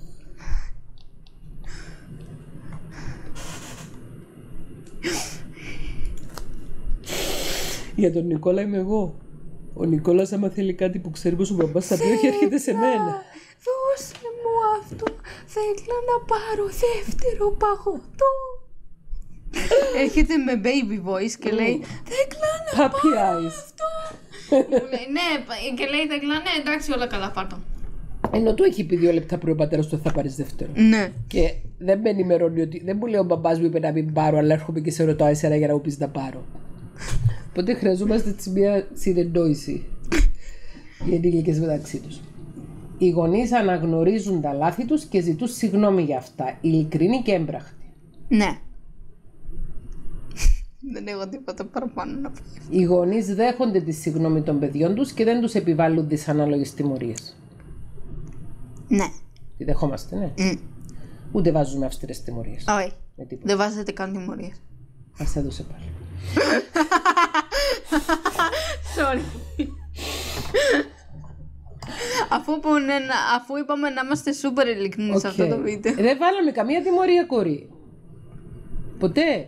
Speaker 1: Για τον Νικόλα είμαι εγώ. Ο Νικόλας άμα θέλει κάτι που ξέρει πως ο μπαμπάς θα πει όχι, έρχεται σε μένα.
Speaker 2: Δώσε μου αυτό, θέλω να πάρω δεύτερο παγωτό. Έρχεται με baby voice και λέει θέλω να
Speaker 1: Puppy
Speaker 2: πάρω
Speaker 1: eyes.
Speaker 2: αυτό. Μου λέει ναι, και λέει θέλω ναι, εντάξει όλα καλά πάρτο.
Speaker 1: Ενώ του έχει πει δύο λεπτά πριν ο πατέρας του θα πάρεις δεύτερο.
Speaker 2: Ναι.
Speaker 1: Και δεν με ενημερώνει ότι δεν μου λέει ο μπαμπάς μου είπε να μην πάρω, αλλά έρχομαι και σε ρωτάω εσένα για να μου πεις να πάρω. Οπότε χρειαζόμαστε έτσι μια συνεννόηση οι ενήλικες μεταξύ τους. Οι γονείς αναγνωρίζουν τα λάθη τους και ζητούν συγγνώμη για αυτά, ειλικρινή και έμπραχτη.
Speaker 2: Ναι. Δεν έχω τίποτα παραπάνω να πω.
Speaker 1: Οι γονείς δέχονται τη συγγνώμη των παιδιών τους και δεν τους επιβάλλουν δυσανάλογες τιμωρίες.
Speaker 2: Ναι.
Speaker 1: Τη δεχόμαστε, ναι.
Speaker 2: Mm.
Speaker 1: Ούτε βάζουμε αυστηρές τιμωρίες.
Speaker 2: Όχι.
Speaker 1: Με τίποτα.
Speaker 2: Δεν βάζετε καν τιμωρίες.
Speaker 1: Ας έδωσε πάλι.
Speaker 2: Sorry. αφού, πούνε, αφού είπαμε να είμαστε super ειλικρινείς σε αυτό το βίντεο.
Speaker 1: Δεν βάλαμε καμία τιμωρία, κορί. Ποτέ.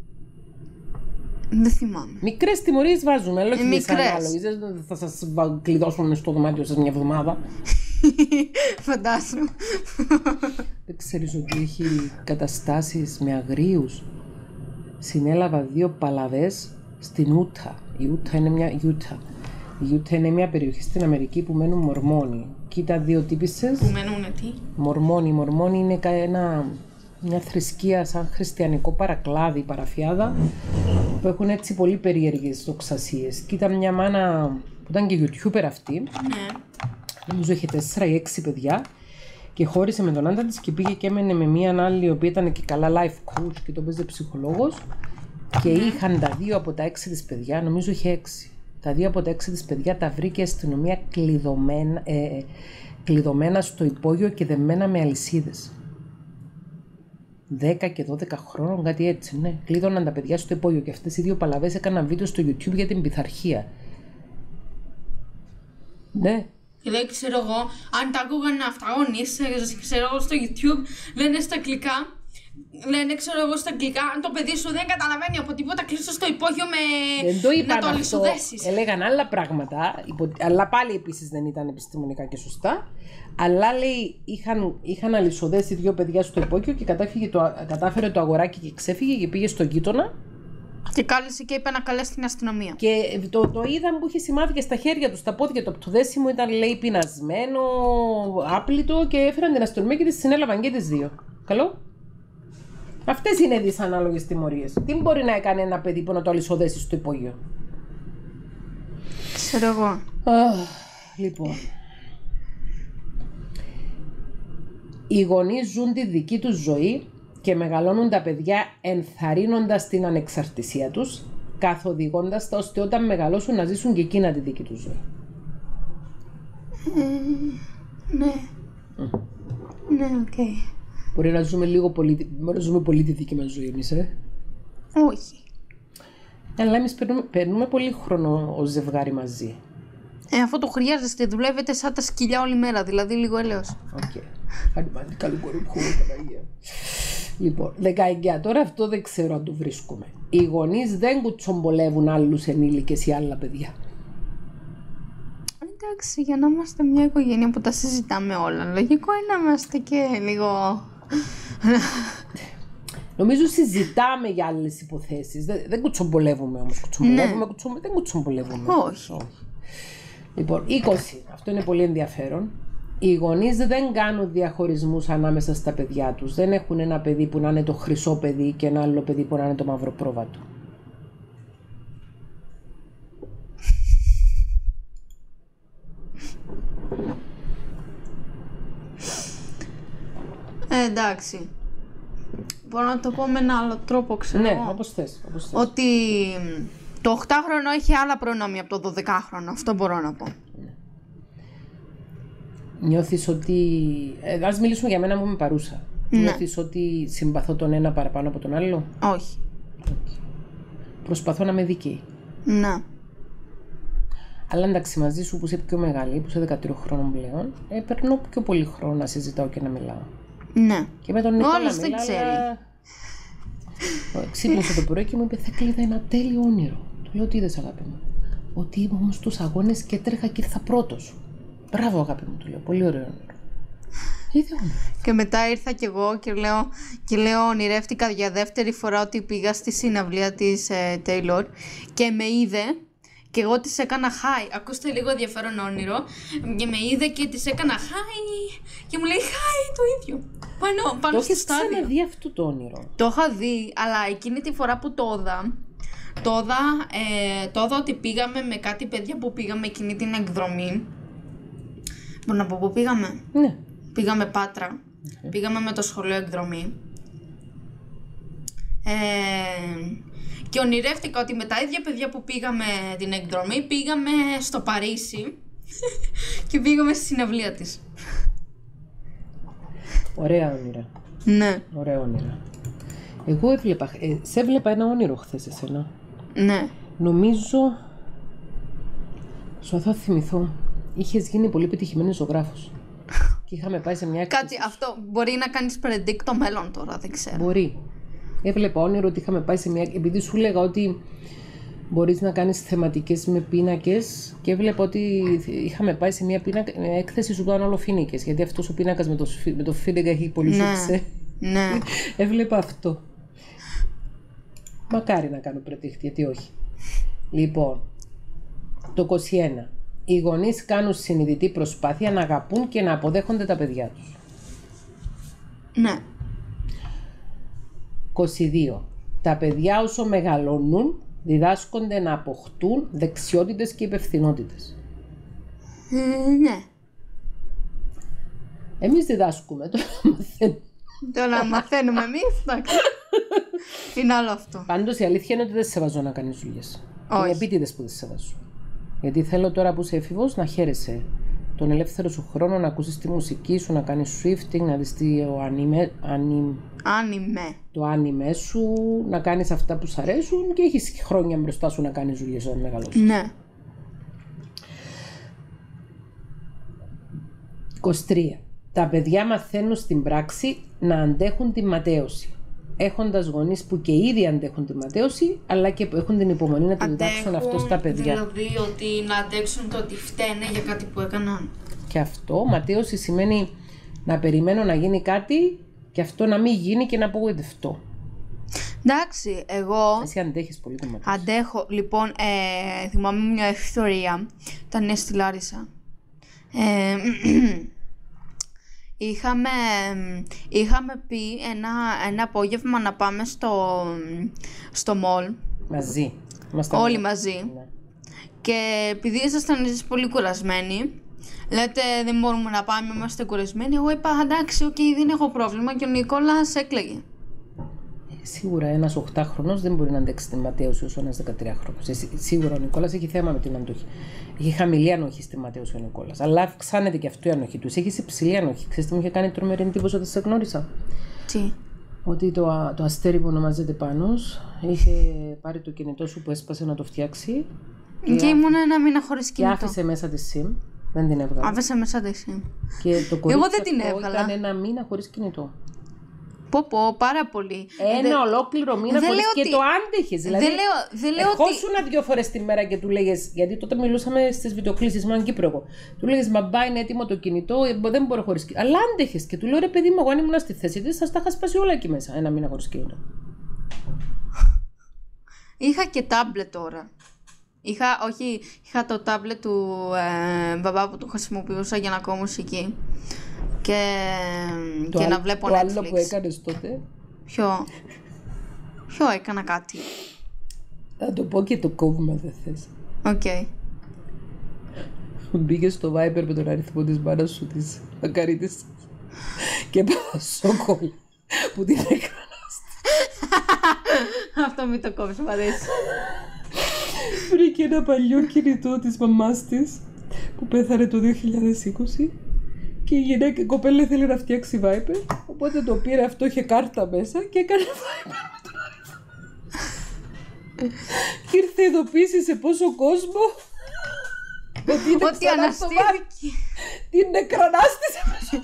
Speaker 2: Δεν θυμάμαι.
Speaker 1: Μικρές τιμωρίες βάζουμε, αλλά όχι
Speaker 2: Μικρές.
Speaker 1: δυσανάλογες. Δεν θα σας βα- κλειδώσουμε στο δωμάτιο σας μια εβδομάδα.
Speaker 2: Φαντάσου.
Speaker 1: Δεν ξέρεις ότι έχει καταστάσεις με αγρίους? Συνέλαβα δύο παλαβές στην Ούτα. Η Ούτα είναι μια, Utah. Η Ούτα είναι μια περιοχή στην Αμερική που μένουν Μορμόνοι. Και ήταν δύο τύπισσες.
Speaker 2: Που μένουνε τι?
Speaker 1: Μορμόνοι. Μορμόνοι είναι κα- ένα, μια θρησκεία σαν χριστιανικό παρακλάδι, παραφιάδα, που έχουν έτσι πολύ περίεργες δοξασίες. Και ήταν μια μάνα που ήταν και YouTuber αυτή.
Speaker 2: Ναι.
Speaker 1: Νομίζω είχε τέσσερα ή έξι παιδιά και χώρισε με τον άντρα της και πήγε και έμενε με μία άλλη η οποία ήταν και καλά life coach και τον παίζει ψυχολόγος και είχαν τα δύο από τα έξι της παιδιά, νομίζω είχε έξι, τα δύο από τα έξι της παιδιά τα βρήκε η αστυνομία κλειδωμένα, ε, κλειδωμένα στο υπόγειο και δεμένα με αλυσίδες. δέκα και δώδεκα χρόνων, κάτι έτσι, ναι. Κλείδωναν τα παιδιά στο υπόγειο και αυτές οι δύο παλαβές έκαναν βίντεο στο YouTube για την πειθαρχία. Ναι.
Speaker 2: Και λέει, ξέρω εγώ, αν τα άκουγαν αυτά γονείς, ξέρω εγώ στο YouTube, λένε στα αγγλικά, λένε, ξέρω εγώ στα αγγλικά, αν το παιδί σου δεν καταλαβαίνει από τίποτα, κλείσω στο υπόγειο με
Speaker 1: Δεν το είπαν
Speaker 2: να το
Speaker 1: αυτό,
Speaker 2: αλυσοδέσεις.
Speaker 1: έλεγαν άλλα πράγματα, υπο... αλλά πάλι επίσης δεν ήταν επιστημονικά και σωστά. Αλλά λέει, είχαν, είχαν αλυσοδέσει δύο παιδιά στο υπόγειο και κατάφυγε το, κατάφερε το αγοράκι και ξέφυγε και πήγε στο γείτονα
Speaker 2: Και κάλεσε και είπε να καλέσει την αστυνομία.
Speaker 1: Και το, το είδαν που είχε σημάδια στα χέρια του, στα πόδια του. Από το δέσιμο ήταν, λέει, πεινασμένο, άπλυτο και έφεραν την αστυνομία και τις συνέλαβαν και τις δύο. Καλό. Αυτές είναι δυσανάλογες τιμωρίες. Τι μπορεί να έκανε ένα παιδί που να το αλυσοδέσει στο υπόγειο.
Speaker 2: Ξέρω εγώ.
Speaker 1: Oh, λοιπόν. Οι γονείς ζουν τη δική τους ζωή και μεγαλώνουν τα παιδιά ενθαρρύνοντας την ανεξαρτησία τους, καθοδηγώντας τα ώστε όταν μεγαλώσουν να ζήσουν και εκείνα τη δική τους ζωή.
Speaker 2: Ε, ναι. Mm. Ναι, οκ. Okay.
Speaker 1: Μπορεί να ζούμε λίγο πολύ, μπορεί να ζούμε πολύ τη δική μας ζωή εμείς, ε.
Speaker 2: Όχι.
Speaker 1: Αλλά εμείς περνούμε, περνούμε πολύ χρόνο ως ζευγάρι μαζί.
Speaker 2: Ε, αφού το χρειάζεστε, δουλεύετε σαν τα σκυλιά όλη μέρα, δηλαδή λίγο έλεος.
Speaker 1: Οκ. Okay. Άντε πάλι, καλή κορή που έχουμε, Παναγία. Λοιπόν, δεκαεννιά. Τώρα αυτό δεν ξέρω αν το βρίσκουμε. Οι γονείς δεν κουτσομπολεύουν άλλους ενήλικες ή άλλα παιδιά.
Speaker 2: Εντάξει, για να είμαστε μια οικογένεια που τα συζητάμε όλα, λογικό είναι να είμαστε και λίγο...
Speaker 1: Νομίζω συζητάμε για άλλες υποθέσεις. Δεν, δεν κουτσομπολεύουμε όμως. Κουτσομπολεύουμε, ναι. κουτσομπολεύουμε, δεν κουτσομπολεύουμε.
Speaker 2: Όχι. Όχι.
Speaker 1: Λοιπόν, είκοσι. Αυτό είναι πολύ ενδιαφέρον. Οι γονείς δεν κάνουν διαχωρισμούς ανάμεσα στα παιδιά τους. Δεν έχουν ένα παιδί που να είναι το χρυσό παιδί και ένα άλλο παιδί που να είναι το μαύρο πρόβατο.
Speaker 2: Ε, εντάξει. Μπορώ να το πω με ένα άλλο τρόπο, ξέρω.
Speaker 1: Ναι, όπως θες, όπως θες.
Speaker 2: Ότι το οκτάχρονο έχει άλλα προνόμια από το δωδεκάχρονο. Αυτό μπορώ να πω.
Speaker 1: Ναι. Νιώθεις ότι... Ε, ας μιλήσουμε για μένα που είμαι παρούσα. Ναι. Νιώθεις ότι συμπαθώ τον ένα παραπάνω από τον άλλο?
Speaker 2: Όχι.
Speaker 1: Okay. Προσπαθώ να είμαι δίκαιη.
Speaker 2: Ναι.
Speaker 1: Αλλά εντάξει, μαζί σου που είσαι πιο μεγάλη, που είσαι δεκατρία χρόνων πλέον, ε, περνώ πιο πολύ χρόνο να συζητάω και να μιλάω.
Speaker 2: Ναι.
Speaker 1: Και με τον Νικόλα
Speaker 2: όλος δεν ξέρει.
Speaker 1: Ξύπνησε το πρωί και μου είπε: Θέκλιδα, ένα τέλειο όνειρο. Του λέω: Τι είδες, αγάπη μου? Ότι ήμουν όμως στους αγώνες και έτρεχα και ήρθα πρώτος. Μπράβο, αγάπη μου, του λέω. Πολύ ωραίο όνειρο. Είδε όνειρο.
Speaker 2: Και μετά ήρθα κι εγώ και λέω, και λέω ονειρεύτηκα για δεύτερη φορά ότι πήγα στη συναυλία της ε, Taylor και με είδε. Και εγώ της έκανα hi. Ακούστε λίγο ενδιαφέρον όνειρο. Και με είδε και της έκανα hi. Και μου λέει hi το ίδιο. Πάνω, πάνω στο στάδιο.
Speaker 1: Το έχεις ξαναδεί αυτό το όνειρο?
Speaker 2: Το είχα δει, αλλά εκείνη τη φορά που το είδα, το είδα, ε, το είδα ότι πήγαμε με κάτι παιδιά που πήγαμε εκείνη την εκδρομή. Μπορώ να πω που πήγαμε?
Speaker 1: Ναι.
Speaker 2: Πήγαμε Πάτρα. Okay. Πήγαμε με το σχολείο εκδρομή. Ε, και ονειρεύτηκα ότι με τα ίδια παιδιά που πήγαμε την εκδρομή πήγαμε στο Παρίσι και πήγαμε στη συναυλία της.
Speaker 1: Ωραία όνειρα.
Speaker 2: Ναι.
Speaker 1: Ωραία όνειρα. Εγώ έβλεπα, ε, σε έβλεπα ένα όνειρο χθες εσένα.
Speaker 2: Ναι.
Speaker 1: Νομίζω, σου θα θυμηθώ, είχες γίνει πολύ πετυχημένος ζωγράφος. Και είχαμε πάει σε μια έκθεση.
Speaker 2: Κάτι αυτό, μπορεί να κάνεις predict το μέλλον τώρα, δεν ξέρω.
Speaker 1: Μπορεί. Έβλεπα όνειρο ότι είχαμε πάει σε μια... Επειδή σου έλεγα ότι μπορείς να κάνεις θεματικές με πίνακες και έβλεπα ότι είχαμε πάει σε μια πίνακα... έκθεση σου ήταν όλο φοίνικες, γιατί αυτός ο πίνακας με το, με το φοίνικα έχει πολύ
Speaker 2: ναι.
Speaker 1: σουξέ.
Speaker 2: Ναι.
Speaker 1: Έβλεπα αυτό. Μακάρι να κάνω predict, γιατί όχι. Λοιπόν, το είκοσι ένα. Οι γονείς κάνουν συνειδητή προσπάθεια να αγαπούν και να αποδέχονται τα παιδιά τους.
Speaker 2: Ναι.
Speaker 1: είκοσι δύο. Τα παιδιά όσο μεγαλώνουν διδάσκονται να αποκτούν δεξιότητες και υπευθυνότητες.
Speaker 2: Ε, ναι.
Speaker 1: Εμείς διδάσκουμε, τώρα μαθαίνουμε.
Speaker 2: Τώρα μαθαίνουμε εμείς, εντάξει. Είναι άλλο αυτό.
Speaker 1: Πάντως η αλήθεια είναι ότι δεν σε βάζω να κάνεις δουλειές. Είναι επίτηδες που δεν σε βάζω. Γιατί θέλω τώρα που είσαι έφηβος να χαίρεσαι τον ελεύθερο σου χρόνο, να ακούσεις τη μουσική σου, να κάνεις swifting, να δεις το ανime, ανime,
Speaker 2: ανime.
Speaker 1: το ανime σου, να κάνεις αυτά που σου αρέσουν και έχεις χρόνια μπροστά σου να κάνεις δουλειές όταν μεγαλώσεις.
Speaker 2: Ναι.
Speaker 1: είκοσι τρία. Τα παιδιά μαθαίνουν στην πράξη να αντέχουν τη ματέωση. Έχοντας γονείς που και ήδη αντέχουν τη ματέωση, αλλά και που έχουν την υπομονή να το διδάξουν αυτό στα παιδιά.
Speaker 2: Δηλαδή ότι να αντέξουν το ότι φταίνε για κάτι που έκαναν.
Speaker 1: Και αυτό, ματέωση σημαίνει να περιμένω να γίνει κάτι και αυτό να μην γίνει και να απογοητευτώ.
Speaker 2: Εντάξει, εγώ.
Speaker 1: Εσύ αντέχεις πολύ το ματιός.
Speaker 2: Αντέχω. Λοιπόν, ε, θυμάμαι μια ιστορία. Ήταν στη Λάρισα. Ε, είχαμε, είχαμε πει ένα, ένα απόγευμα να πάμε στο, στο μολ.
Speaker 1: Μαζί.
Speaker 2: Όλοι μαζί.
Speaker 1: Ναι.
Speaker 2: Και επειδή ήσασταν εσείς πολύ κουρασμένοι, λέτε δεν μπορούμε να πάμε, είμαστε κουρασμένοι. Εγώ είπα εντάξει, οκ, okay, δεν έχω πρόβλημα και ο Νικόλας έκλαιγε.
Speaker 1: Σίγουρα ένας οχτάχρονος δεν μπορεί να αντέξει την ματέωση όσο ένας δεκατριάχρονος. Σίγουρα ο Νικόλας έχει θέμα με την αντοχή. Έχει χαμηλή ανοχή στη ματέωση ο Νικόλας. Αλλά αυξάνεται και αυτό η ανοχή του. Έχει υψηλή ανοχή. Ξέρετε τι μου είχε κάνει τρομερή εντύπωση όταν σε γνώρισα?
Speaker 2: Τι?
Speaker 1: Ότι το, το αστέρι που ονομάζεται Πάνος είχε πάρει το κινητό σου που έσπασε να το φτιάξει.
Speaker 2: Και, και ήμουν ένα μήνα χωρίς κινητό.
Speaker 1: Και άφησε μέσα τη SIM. Δεν την έβγαλε.
Speaker 2: Άφησε μέσα τη SIM.
Speaker 1: Και το κορίτσι
Speaker 2: Εγώ δεν την έβγαλα.
Speaker 1: Ήταν ένα μήνα χωρίς κινητό.
Speaker 2: Πω πω, πάρα πολύ.
Speaker 1: Ένα
Speaker 2: Δε...
Speaker 1: ολόκληρο μήνα χωρίς και
Speaker 2: ότι...
Speaker 1: το άντεχες. Δηλαδή,
Speaker 2: δεν λέω, δεν λέω
Speaker 1: ερχόσουν
Speaker 2: ότι...
Speaker 1: δύο φορές τη μέρα και του λέγες, γιατί τότε μιλούσαμε στις βιντεοκλήσεις μόνο Κύπρο εγώ. Του λέγες, μα μπα είναι έτοιμο το κινητό, δεν μπορώ χωρίς κινητό. Αλλά άντεχες και του λέω, ρε παιδί μου, εγώ αν ήμουν στη θέση της, θα τα είχα σπάσει όλα εκεί μέσα, ένα μήνα χωρίς κινητό.
Speaker 2: Είχα και τάμπλετ τώρα. Είχα, όχι, είχα το τάμπλετ του ε, μπαμπά που το χρησιμοποιούσα για να ακούω μουσική. Και, και να βλέπω
Speaker 1: το
Speaker 2: Netflix.
Speaker 1: Το άλλο που έκανες τότε.
Speaker 2: Ποιο? Ποιο έκανα κάτι?
Speaker 1: Θα το πω και το κόβουμε αν δεν θες.
Speaker 2: Οκ. Okay.
Speaker 1: Μπήκε στο Viber με τον αριθμό της μάνας σου της Μακαρίτης και πάω σόκολα που την έκαναστε.
Speaker 2: Αυτό μην το κόβεις, μου αρέσει.
Speaker 1: Βρήκε ένα παλιό κινητό της μαμάς της που πέθανε το δύο χιλιάδες είκοσι και η γυναίκα, η κοπέλα θέλει να φτιάξει Viber, οπότε το πήρε αυτό, είχε κάρτα μέσα και έκανε Viber με τον αριθμό. Και ήρθε ειδοποίηση σε πόσο κόσμο ότι είναι
Speaker 2: ότι αναστήθηκε.
Speaker 1: Την νεκρανάστησε μέσα.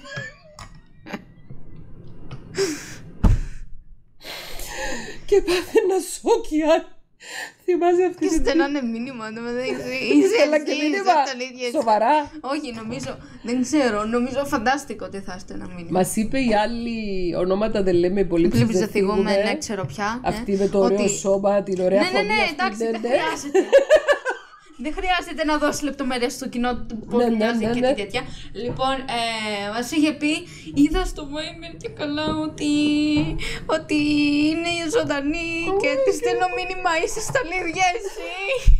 Speaker 1: Και πάθε να σόκει αν θυμάσαι αυτή
Speaker 2: την... Και στέλνανε μήνυμα, είσαι εσύ,
Speaker 1: σοβαρά.
Speaker 2: Όχι, νομίζω, δεν ξέρω, νομίζω φαντάστηκα ότι θα στέλνα μήνυμα.
Speaker 1: Μας είπε η άλλη ονόματα δεν λέμε πολύ
Speaker 2: ψηφίες δεν θυγούμε, ναι, ξέρω πια.
Speaker 1: Αυτή με το ωραίο σώμα, την ωραία φωνή.
Speaker 2: Ναι, ναι, ναι, εντάξει, δεν χρειάζεται. Δεν χρειάζεται να δώσει λεπτομέρειες στο κοινό που
Speaker 1: ναι,
Speaker 2: μοιάζει
Speaker 1: ναι, ναι,
Speaker 2: και
Speaker 1: ναι.
Speaker 2: τη τέτοια. Λοιπόν, ε, μας είχε πει, είδα στο Viber και καλά ότι, ότι είναι ζωντανή oh, και τη στέλνω μήνυμα, είσαι στα λίδια εσύ.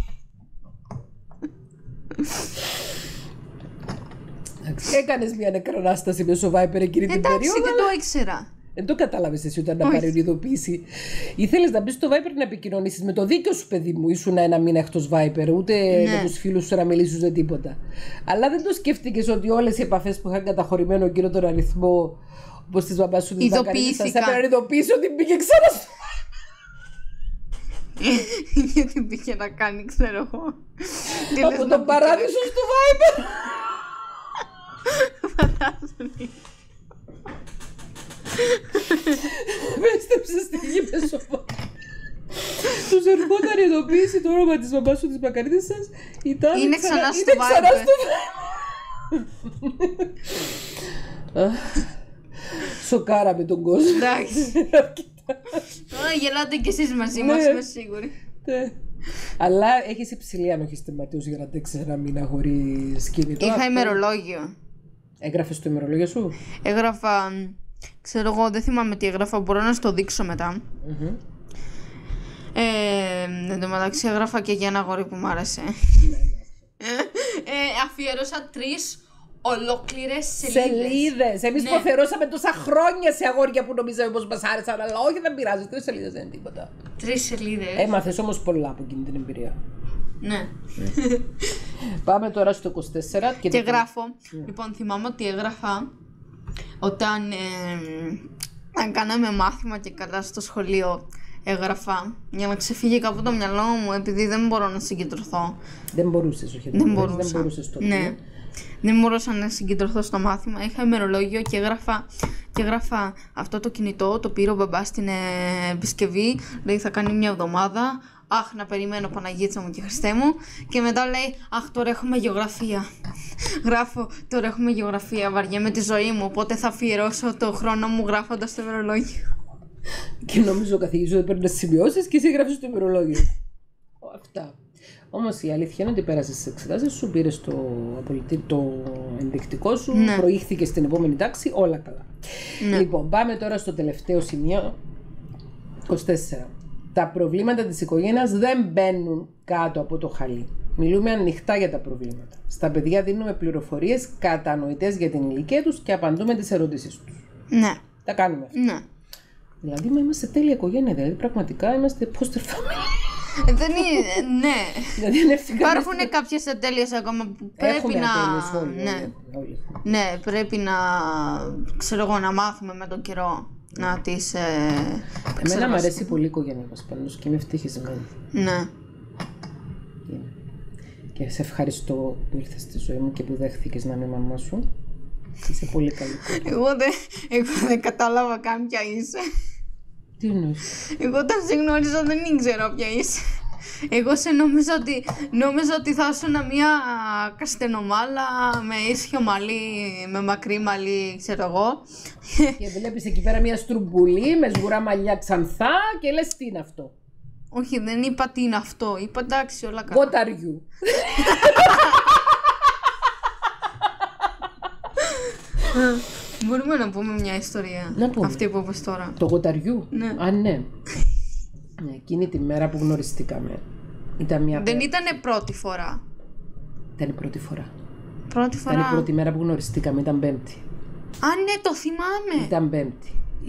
Speaker 1: Έκανες μια νεκρονάσταση μέσω Viber εκείνη την περίοδο.
Speaker 2: Εντάξει, δεν το ήξερα.
Speaker 1: Δεν το κατάλαβες εσύ όταν να πάρει ειδοποίηση. Ήθελες να μπεις στο Viber να επικοινωνήσεις με το δίκιο σου, παιδί μου. Ήσουν ένα μήνα εκτός Viber, ούτε ναι. με τους φίλους σου να μιλήσεις ούτε τίποτα. Αλλά δεν το σκέφτηκες ότι όλες οι επαφές που είχαν καταχωρημένο εκείνο τον αριθμό, όπως της μπαμπάς σου, της Μακαρίτης, θα έπρεπε να ειδοποιήσει ότι μπήκε ξανά στο
Speaker 2: Viber. Γιατί μπήκε να κάνει, ξέρω εγώ.
Speaker 1: Από τον παράδεισο στο Viber.
Speaker 2: Φαντάζομαι.
Speaker 1: Πέστεψε στη γη μεσοβά. Τους ερχόταν ειδοποίηση το όνομα της μαμάς σου της Μακαρίτης σας.
Speaker 2: Είναι ξανά στο Viber.
Speaker 1: Σοκάραμε τον κόσμο.
Speaker 2: Εντάξει. Γελάτε κι εσείς μαζί μας, είμαι σίγουρη.
Speaker 1: Αλλά έχεις υψηλή ανοχή στη ματέωση για να αντέξεις ένα μήνα χωρίς κινητό.
Speaker 2: Είχα ημερολόγιο.
Speaker 1: Έγραφες το ημερολόγιο σου?
Speaker 2: Έγραφα, ξέρω εγώ, δεν θυμάμαι τι έγραφα, μπορώ να στο δείξω μετά. Mm-hmm. Ε, εν τω μεταξύ έγραφα και για ένα αγόρι που μ' άρεσε. ε, αφιέρωσα τρεις ολόκληρες σελίδες.
Speaker 1: Σελίδες! Εμείς ναι. Προφερώσαμε τόσα χρόνια σε αγόρια που νομίζαμε πως μας άρεσαν, αλλά όχι, δεν πειράζει, τρεις σελίδες δεν είναι τίποτα.
Speaker 2: Τρεις σελίδες.
Speaker 1: Έμαθες όμως πολλά από εκείνη την εμπειρία.
Speaker 2: Ναι.
Speaker 1: Πάμε τώρα στο είκοσι τέσσερα και,
Speaker 2: και γράφω. Yeah. Λοιπόν, θυμάμαι ότι έγραφα όταν ε, αν κάναμε μάθημα και καλά στο σχολείο. Έγραφα για να ξεφύγει κάπου το μυαλό μου, επειδή δεν μπορώ να συγκεντρωθώ.
Speaker 1: Δεν μπορούσες, όχι,
Speaker 2: δεν, δεν μπορούσα.
Speaker 1: Δεν μπορούσες τότε.
Speaker 2: Ναι. Δεν μπορούσα να συγκεντρωθώ στο μάθημα. Είχα ημερολόγιο και έγραφα, και έγραφα αυτό το κινητό. Το πήρε ο μπαμπάς στην επισκευή. Λέει θα κάνει μια εβδομάδα. Αχ, να περιμένω Παναγίτσα μου και Χριστέ μου. Και μετά λέει, αχ, τώρα έχουμε γεωγραφία. Γράφω, τώρα έχουμε γεωγραφία. Βαριέμαι τη ζωή μου. Οπότε θα αφιερώσω το χρόνο μου γράφοντας το ημερολόγιο.
Speaker 1: Και νομίζω ο καθηγητής ότι παίρνει σημειώσεις και εσύ γράφεις το ημερολόγιο. Αυτά. Όμως η αλήθεια είναι ότι πέρασες στις εξετάσεις σου, πήρες το, το ενδεικτικό σου, ναι. Προήχθηκες στην επόμενη τάξη, όλα καλά. Ναι. Λοιπόν, πάμε τώρα στο τελευταίο σημείο, είκοσι τέσσερα. Τα προβλήματα της οικογένειας δεν μπαίνουν κάτω από το χαλί. Μιλούμε ανοιχτά για τα προβλήματα. Στα παιδιά δίνουμε πληροφορίες κατανοητές για την ηλικία τους και απαντούμε τις ερωτήσεις τους.
Speaker 2: Ναι.
Speaker 1: Τα κάνουμε.
Speaker 2: Ναι.
Speaker 1: Δηλαδή, μα είμαστε τέλεια οικογένεια, δηλαδή πραγματικά είμαστε poster family.
Speaker 2: Δεν είναι, ναι.
Speaker 1: Δηλαδή,
Speaker 2: υπάρχουν κάποιες ατέλειες ακόμα που πρέπει
Speaker 1: έχουμε
Speaker 2: να.
Speaker 1: Ατέλειες, όλοι,
Speaker 2: ναι.
Speaker 1: Όλοι, όλοι.
Speaker 2: Ναι, πρέπει να. Ξέρω εγώ, να μάθουμε με τον καιρό να τις. Ε,
Speaker 1: Εμένα μου αρέσει πολύ η οικογένεια μας πάντως και είμαι ευτυχισμένη.
Speaker 2: Ναι.
Speaker 1: Και, και σε ευχαριστώ που ήρθες στη ζωή μου και που δέχθηκες να είμαι η μαμά σου. Είσαι πολύ καλή.
Speaker 2: Εγώ δεν, εγώ δεν κατάλαβα καν ποια είσαι.
Speaker 1: Τι εννοείς?
Speaker 2: Εγώ όταν σε γνώριζα δεν ήξερα ποια είσαι. Εγώ σε νόμιζα ότι, νόμιζα ότι θα ήσουν μια καστενομάλα με ίσιο μαλλί, με μακρύ μαλλί, ξέρω εγώ.
Speaker 1: Και βλέπεις εκεί πέρα μια στρουμπουλή με σγουρά μαλλιά ξανθά και λες τι είναι αυτό.
Speaker 2: Όχι, δεν είπα τι είναι αυτό. Είπα εντάξει, όλα καλά.
Speaker 1: What are you?
Speaker 2: Μπορούμε να πούμε μια ιστορία.
Speaker 1: Να πούμε.
Speaker 2: Αυτή που είπες τώρα.
Speaker 1: Το γοταριού.
Speaker 2: Ναι.
Speaker 1: Α, ναι. Ναι, εκείνη τη μέρα που γνωριστήκαμε. Ήταν μια...
Speaker 2: Δεν ήτανε πρώτη φορά.
Speaker 1: Ήταν η πρώτη φορά.
Speaker 2: Πρώτη φορά.
Speaker 1: Ήταν η πρώτη μέρα που γνωριστήκαμε. Ήταν Πέμπτη.
Speaker 2: Α, ναι, το θυμάμαι.
Speaker 1: Ήταν Πέμπτη.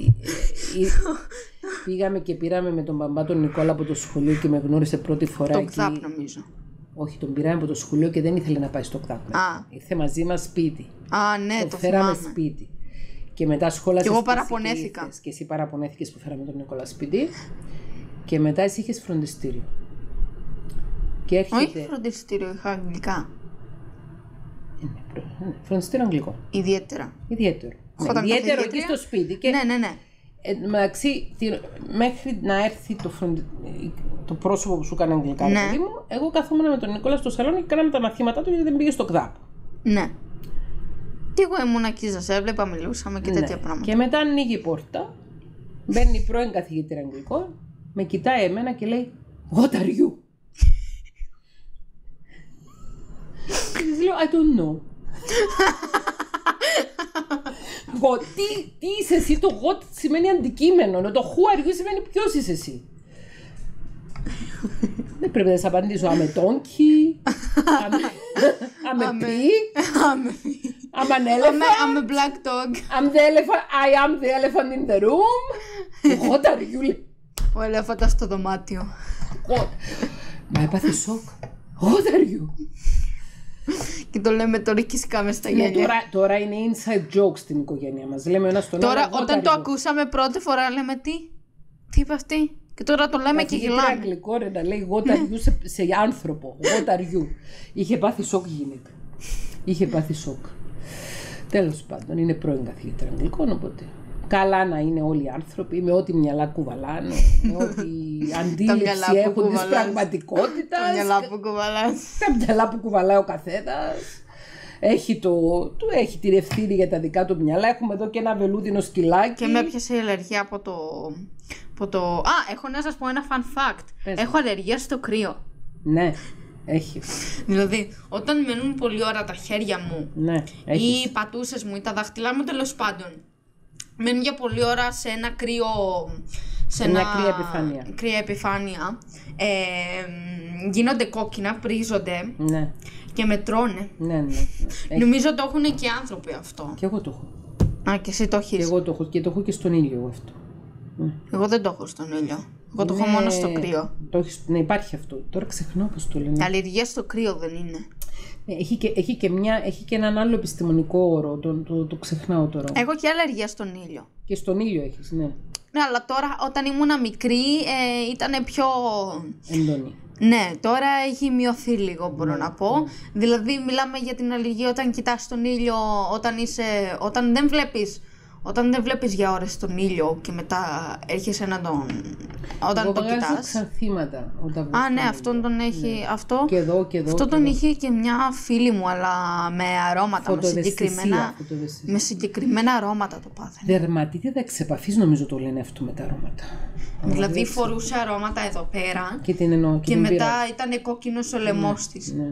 Speaker 1: Πήγαμε και πήραμε με τον μπαμπά τον Νικόλα από το σχολείο και με γνώρισε πρώτη φορά.
Speaker 2: Το
Speaker 1: εκεί.
Speaker 2: ΚΔΑΠ νομίζω.
Speaker 1: Όχι, τον πήραμε από το σχολείο και δεν ήθελε να πάει στο ΚΔΑΠ. Ήρθε μαζί μας σπίτι.
Speaker 2: Α, ναι,
Speaker 1: το,
Speaker 2: το
Speaker 1: φέραμε
Speaker 2: θυμάμαι.
Speaker 1: σπίτι. Και μετά σχόλασες.
Speaker 2: Και εγώ παραπονέθηκα.
Speaker 1: Και εσύ παραπονέθηκες που φέραμε τον Νικόλα σπίτι. Και μετά εσύ είχες φροντιστήριο. Και έρχεται...
Speaker 2: Όχι φροντιστήριο, είχα αγγλικά.
Speaker 1: Είναι, προ... ναι, φροντιστήριο αγγλικό.
Speaker 2: Ιδιαίτερα.
Speaker 1: Ιδιαίτερο. Ναι, ιδιαίτερο εκεί στο σπίτι. Και...
Speaker 2: Ναι, ναι, ναι.
Speaker 1: Ε, μεταξύ, τη... μέχρι να έρθει το, φροντι... το πρόσωπο που σου έκανε αγγλικά,
Speaker 2: ναι.
Speaker 1: παιδί μου, εγώ καθόμουν με τον Νικόλα στο σαλόνι και κάναμε τα μαθήματά του γιατί δεν πήγε στο ΚΔΑΠ.
Speaker 2: Ναι. Και εγώ ήμουν εκεί, σας έβλεπα, μιλούσαμε και
Speaker 1: ναι.
Speaker 2: τέτοια πράγματα.
Speaker 1: Και μετά ανοίγει η πόρτα, μπαίνει η πρώην καθηγήτρια αγγλικών, με κοιτάει εμένα και λέει What are you? Και της λέω I don't know. Εγώ, τι, τι είσαι εσύ, το what σημαίνει αντικείμενο, το who are you σημαίνει ποιος είσαι εσύ. Δεν πρέπει να σας απαντήσω I'm a donkey, I'm a pig, I'm an elephant,
Speaker 2: I'm a black dog,
Speaker 1: I'm the elephant, I am the elephant in the room. What are you?
Speaker 2: Ο ελέφαντας στο δωμάτιο.
Speaker 1: Μα έπαθε σοκ. What are you?
Speaker 2: Και το λέμε τώρα και σκάμε στα γέλια.
Speaker 1: Ναι, τώρα, τώρα είναι inside jokes στην οικογένεια μας. Λέμε ένα στον
Speaker 2: τώρα,
Speaker 1: άλλο.
Speaker 2: Τώρα όταν το ακούσαμε πρώτη φορά λέμε τι, τι είπε αυτή. Και τώρα το λέμε και γελάμε.
Speaker 1: Είναι αγγλικό ρε να λέει what are you σε, σε άνθρωπο. What are you. Είχε πάθει σοκ γυναίκα. Είχε πάθει σοκ. Τέλος πάντων είναι πρώην καθηγήτρια αγγλικών οπότε. Καλά να είναι όλοι οι άνθρωποι, με ό,τι μυαλά κουβαλάνε, με ό,τι αντίληψη έχουν της πραγματικότητας.
Speaker 2: Τα μυαλά που κουβαλάς.
Speaker 1: Τα μυαλά που κουβαλάει ο καθένας. Έχει, το, το, έχει την ευθύνη για τα δικά του μυαλά. Έχουμε εδώ και ένα βελούδινο σκυλάκι.
Speaker 2: Και με έπιασε η αλλεργία από το, από το... Α, έχω να σας πω ένα fun fact. Πες. Έχω αλλεργία στο κρύο.
Speaker 1: Ναι. Έχει.
Speaker 2: Δηλαδή, όταν μένουν πολλή ώρα τα χέρια μου,
Speaker 1: ναι,
Speaker 2: ή οι πατούσες μου ή τα δάχτυλά μου, τέλος πάντων, μένουν για πολλή ώρα σε ένα κρύο. Σε
Speaker 1: μια
Speaker 2: ένα...
Speaker 1: κρύα επιφάνεια.
Speaker 2: Κρύα επιφάνεια. Ε, γίνονται κόκκινα, πρίζονται.
Speaker 1: Ναι.
Speaker 2: Και με τρώνε.
Speaker 1: Ναι, ναι. ναι.
Speaker 2: Νομίζω το έχουν και οι άνθρωποι αυτό.
Speaker 1: Και εγώ το έχω.
Speaker 2: Α, και εσύ το έχεις.
Speaker 1: Και εγώ το έχω και το έχω και στον ήλιο αυτό.
Speaker 2: Εγώ δεν το έχω στον ήλιο. Εγώ το ναι, έχω μόνο στο κρύο.
Speaker 1: Το έχεις, ναι, υπάρχει αυτό. Τώρα ξεχνάω πώς το λένε.
Speaker 2: Αλλεργία στο κρύο δεν είναι.
Speaker 1: Έχει και, έχει και, μια, έχει και έναν άλλο επιστημονικό όρο. Το, το, το ξεχνάω τώρα.
Speaker 2: Έχω και αλλεργία στον ήλιο.
Speaker 1: Και στον ήλιο έχεις, ναι.
Speaker 2: Ναι, αλλά τώρα όταν ήμουν μικρή ε, ήταν πιο.
Speaker 1: Εντόνη.
Speaker 2: Ναι, τώρα έχει μειωθεί λίγο μπορώ ναι, να πω. Ναι. Δηλαδή μιλάμε για την αλλεργία όταν κοιτάς τον ήλιο, όταν, είσαι, όταν δεν βλέπεις όταν δεν βλέπεις για ώρες τον ήλιο και μετά έρχεσαι να τον... Όταν
Speaker 1: Εγώ
Speaker 2: το
Speaker 1: βγάζω
Speaker 2: κοιτάς.
Speaker 1: ξανθήματα όταν
Speaker 2: Α, ναι,
Speaker 1: βγάζω.
Speaker 2: αυτόν τον έχει.
Speaker 1: Ναι.
Speaker 2: Αυτό,
Speaker 1: Και εδώ και εδώ.
Speaker 2: αυτό
Speaker 1: και
Speaker 2: τον
Speaker 1: εδώ.
Speaker 2: είχε και μια φίλη μου, αλλά με αρώματα. Με
Speaker 1: Φωτοευαισθησία,
Speaker 2: συγκεκριμένα,
Speaker 1: φωτοευαισθησία.
Speaker 2: με συγκεκριμένα αρώματα το πάθαινε.
Speaker 1: Δερματίτιδα εξ επαφής νομίζω το λένε αυτό με τα αρώματα.
Speaker 2: Δηλαδή φορούσε αρώματα εδώ πέρα
Speaker 1: Και την εννοώ.
Speaker 2: και,
Speaker 1: την
Speaker 2: μετά
Speaker 1: πειράζει.
Speaker 2: ήταν κόκκινος ο λαιμός της.
Speaker 1: Ναι, ναι.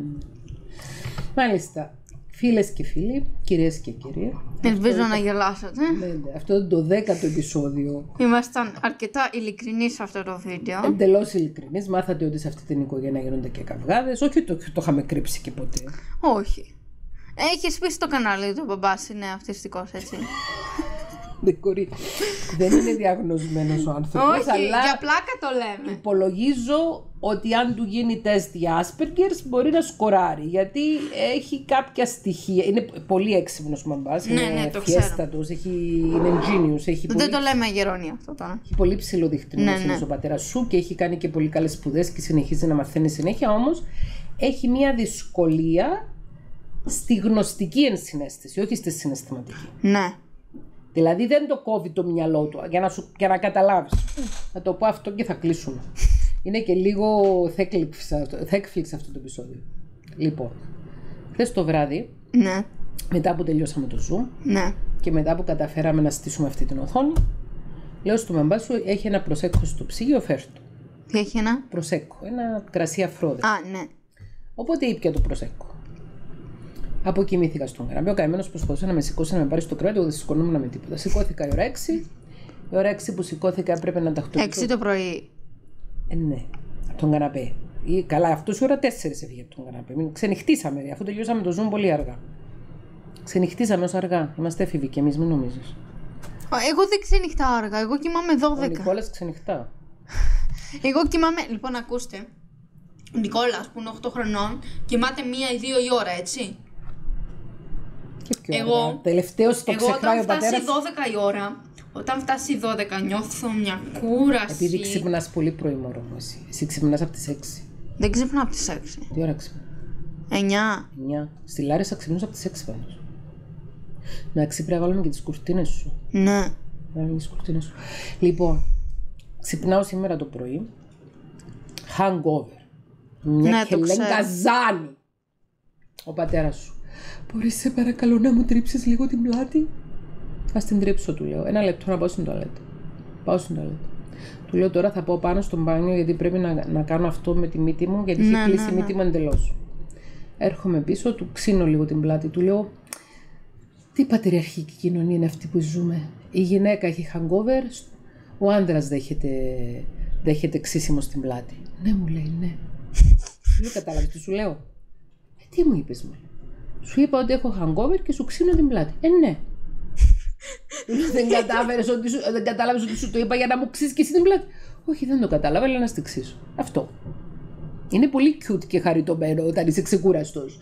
Speaker 1: Μάλιστα. Φίλες και φίλοι, κυρίες και κύριοι.
Speaker 2: Ελπίζω να γελάσατε.
Speaker 1: Ναι, ναι, αυτό είναι το δέκατο επεισόδιο.
Speaker 2: Ήμασταν αρκετά ειλικρινείς σε αυτό το βίντεο.
Speaker 1: Εντελώς ειλικρινής. Μάθατε ότι σε αυτή την οικογένεια γίνονται και καυγάδες. Όχι ότι το, το είχαμε κρύψει και ποτέ.
Speaker 2: Όχι. Έχεις πει στο κανάλι ότι ο μπαμπάς είναι αυτιστικός, έτσι.
Speaker 1: Δεν, κορί... Δεν είναι διαγνωσμένος ο άνθρωπος.
Speaker 2: Όχι,
Speaker 1: αλλά
Speaker 2: για πλάκα το λέμε.
Speaker 1: υπολογίζω ότι αν του γίνει τεστ για Asperger's μπορεί να σκοράρει. Γιατί έχει κάποια στοιχεία. Είναι πολύ έξυπνος ο μπαμπάς.
Speaker 2: Ναι,
Speaker 1: είναι
Speaker 2: ναι, το
Speaker 1: φιέστατος, έχει... είναι genius. Έχει
Speaker 2: Δεν
Speaker 1: πολύ...
Speaker 2: το λέμε γερόνι αυτό τώρα.
Speaker 1: Έχει πολύ ψηλό δικτυμό
Speaker 2: Ναι, ναι.
Speaker 1: ο πατέρας σου και έχει κάνει και πολύ καλές σπουδές και συνεχίζει να μαθαίνει συνέχεια. Όμως έχει μια δυσκολία στη γνωστική ενσυναίσθηση, όχι στη συναισθηματική.
Speaker 2: Ναι.
Speaker 1: Δηλαδή δεν το κόβει το μυαλό του για να, σου, για να καταλάβεις. Θα το πω αυτό και θα κλείσουμε. Είναι και λίγο θέκφλιξ αυτό το επεισόδιο. Λοιπόν, χθες το βράδυ,
Speaker 2: Ναι.
Speaker 1: μετά που τελειώσαμε το Zoom
Speaker 2: Ναι.
Speaker 1: και μετά που καταφέραμε να στήσουμε αυτή την οθόνη, λέω στο μπαμπά σου, έχει ένα προσέκκο στο ψυγείο, φέρτο.
Speaker 2: Τι έχει ένα?
Speaker 1: Προσέκκο, ένα κρασί αφρόδε.
Speaker 2: Α, ναι.
Speaker 1: Οπότε ήπια το προσέκκο. Αποκοιμήθηκα στον καναπέ. Ο καημένος προσπαθούσε να με σηκώσει να με πάρει στο κρεβάτι. Εγώ δεν σηκωνόμουν με τίποτα. Σηκώθηκα η ώρα έξι. Η ώρα έξι που σηκώθηκα έπρεπε να τακτοποιήσω.
Speaker 2: Έξι το πρωί.
Speaker 1: Ε, ναι, από τον καναπέ. Ή, καλά, αυτό η ώρα τέσσερις έφυγε από τον καναπέ. Μην ξενυχτήσαμε, ρε. Αφού τελειώσαμε το Zoom πολύ αργά. Ξενυχτήσαμε ως αργά. Είμαστε έφηβοι κι εμείς, μην νομίζεις.
Speaker 2: Εγώ δεν ξενυχτάω αργά. Εγώ κοιμάμαι
Speaker 1: Ο
Speaker 2: δώδεκα.
Speaker 1: Νικόλας ξενυχτά.
Speaker 2: Εγώ κοιμάμαι. Λοιπόν, ακούστε. Ο Νικόλας που είναι οκτώ χρονών κοιμάται μία ή δύο η ώρα, έτσι.
Speaker 1: Και πιο
Speaker 2: Εγώ-
Speaker 1: αργά. Τελευταίος το
Speaker 2: Εγώ
Speaker 1: ξεχνάει
Speaker 2: όταν
Speaker 1: ο
Speaker 2: φτάσει
Speaker 1: πατέρας.
Speaker 2: δώδεκα η ώρα, όταν φτάσει δώδεκα νιώθω μια κούραση.
Speaker 1: Επειδή ξυπνάς πολύ πρωί, μωρό μου, εσύ. Εσύ ξυπνάς από τις έξι.
Speaker 2: Δεν ξυπνάω από τις έξι.
Speaker 1: Τι ώρα ξυπνάς?
Speaker 2: εννιά.
Speaker 1: εννιά. Στη Λάρισα ξυπνούσα από τις έξι πάνω. Να πρέπει να βάλουμε και τις κουρτίνες σου.
Speaker 2: Ναι.
Speaker 1: Να βάλουμε τις κουρτίνες σου. Λοιπόν, ξυπνάω σήμερα το πρωί. Hangover. Μια
Speaker 2: Ναι,
Speaker 1: και
Speaker 2: το ξέρω.
Speaker 1: λεγκαζάνι. Ο πατέρας σου. Μπορείς σε παρακαλώ να μου τρίψεις λίγο την πλάτη? Ας την τρίψω, του λέω. Ένα λεπτό να πάω στην τουαλέτα. Πάω στην τουαλέτα. Του λέω τώρα θα πάω πάνω στο μπάνιο γιατί πρέπει να, να κάνω αυτό με τη μύτη μου γιατί
Speaker 2: Ναι,
Speaker 1: έχει κλείσει
Speaker 2: ναι,
Speaker 1: η
Speaker 2: ναι.
Speaker 1: μύτη μου εντελώς. Έρχομαι πίσω, του ξύνω λίγο την πλάτη. Του λέω τι πατριαρχική κοινωνία είναι αυτή που ζούμε. Η γυναίκα έχει hangover, ο άντρας δέχεται, δέχεται ξύσιμο στην πλάτη. Ναι, μου λέει, ναι. Σου λέω, κατάλαβες τι σου λέω? Ε, τι μου είπες, μου? Σου είπα ότι έχω hangover και σου ξύνω την πλάτη. Ε, ναι. Του λέω, δεν κατάλαβες ότι, σου- δεν κατάλαβες ότι σου το είπα για να μου ξύσεις και εσύ την πλάτη? Όχι, δεν το κατάλαβα, αλλά να στη ξύσω. Αυτό. Είναι πολύ cute και χαριτωμένο όταν είσαι ξεκούραστος.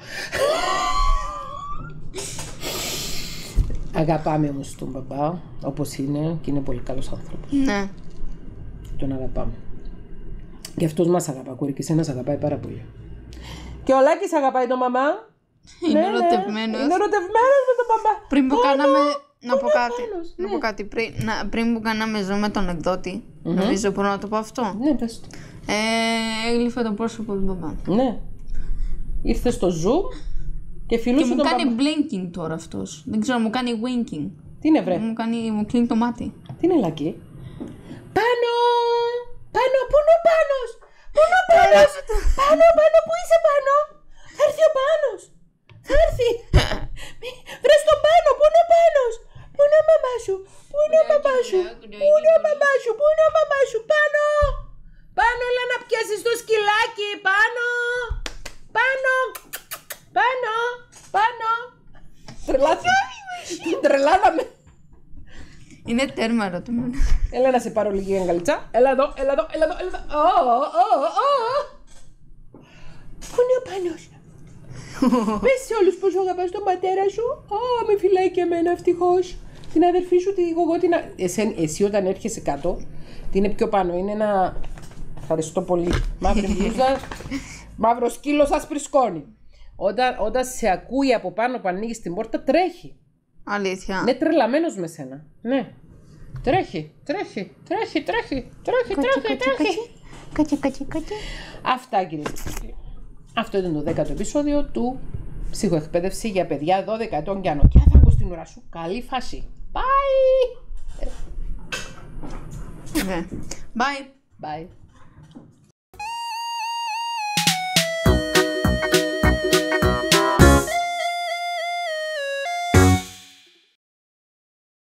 Speaker 1: Αγαπάμε όμως τον μπαμπά, όπως είναι, και είναι πολύ καλός άνθρωπος.
Speaker 2: Ναι.
Speaker 1: Τον αγαπάμε. Και αυτός μας αγαπά, κόρη, και εσένα σ' αγαπάει πάρα πολύ. Και ο Λάκης αγαπάει τον μαμά.
Speaker 2: Είναι
Speaker 1: Ναι, ναι.
Speaker 2: ερωτευμένος.
Speaker 1: Είναι ερωτευμένος με τον μπαμπά.
Speaker 2: Πριν που
Speaker 1: Πάνω,
Speaker 2: κάναμε. Να πω
Speaker 1: πάνω,
Speaker 2: κάτι.
Speaker 1: πάνω,
Speaker 2: Να
Speaker 1: ναι.
Speaker 2: πω κάτι. Πριν, να, πριν που κάναμε ζω με τον εκδότη, νομίζω μπορώ να το πω αυτό.
Speaker 1: Ναι, πες το.
Speaker 2: Ε, έγλυφε το πρόσωπο του μπαμπά.
Speaker 1: Ναι. Ήρθε στο Zoom και
Speaker 2: Και
Speaker 1: φιλούσε
Speaker 2: μου
Speaker 1: τον
Speaker 2: κάνει
Speaker 1: μπαμπά.
Speaker 2: blinking τώρα αυτός. Δεν ξέρω, μου κάνει winking.
Speaker 1: Τι είναι, βρε?
Speaker 2: Μου, κάνει, μου κλείνει το μάτι.
Speaker 1: Τι είναι, Λάκη? Πάνω! Πάνω, πού είναι ο Πάνος? Πού είναι ο Πάνος? Πάνω, πάνω, πού είσαι, Πάνω? Θα έρθει ο Πάνος. Θα έρθει. Μη- Βρες τον Πάνο, πού είναι ο Πάνος? Πού είναι ο μαμά σου? Πού είναι ο μαμά σου? Πού είναι ο μαμά σου? Πού είναι ο μαμά σου? Πάνω! Πάνω, έλα να πιάσεις το σκυλάκι. Πάνω! Πάνω! Πάνω! Πάνω! Τρελάθηκα. Την τρελάναμε.
Speaker 2: Είναι τέρμα ερωτημένο.
Speaker 1: Έλα να σε πάρω λίγη αγκαλίτσα. Έλα εδώ, έλα εδώ, έλα εδώ, έλα εδώ. Ω, ω, ω. Πού είναι ο Πάνος? Πες σε όλους πως αγαπάς τον πατέρα σου. Ω, με φυλάει και εμένα ευτυχώς. Την αδερφή σου, τη εγώ την... α- Εσέν, εσύ όταν έρχεσαι κάτω, τι είναι πιο πάνω? Είναι ένα... Ευχαριστώ πολύ. Μαύρη μπλούζα, μαύρο σκύλος, άσπρη σκόνη. Όταν, όταν σε ακούει από πάνω που ανοίγεις την πόρτα, τρέχει.
Speaker 2: Αλήθεια.
Speaker 1: Είναι τρελαμένος με σένα. Ναι. Τρέχει, τρέχει, τρέχει, τρέχει, τρέχει, τρέχει, τρέχει.
Speaker 2: Κατσί, κατσί, κατσί.
Speaker 1: Αυτά, κύριε. Αυτό ήταν το δέκατο επεισόδιο του Ψυχοεκπαίδευση για παιδιά δώδεκα ετών και άνω. Και θα ακούς την ώρα σου. Καλή φάση. Bye!
Speaker 2: Ναι. Bye.
Speaker 1: Bye.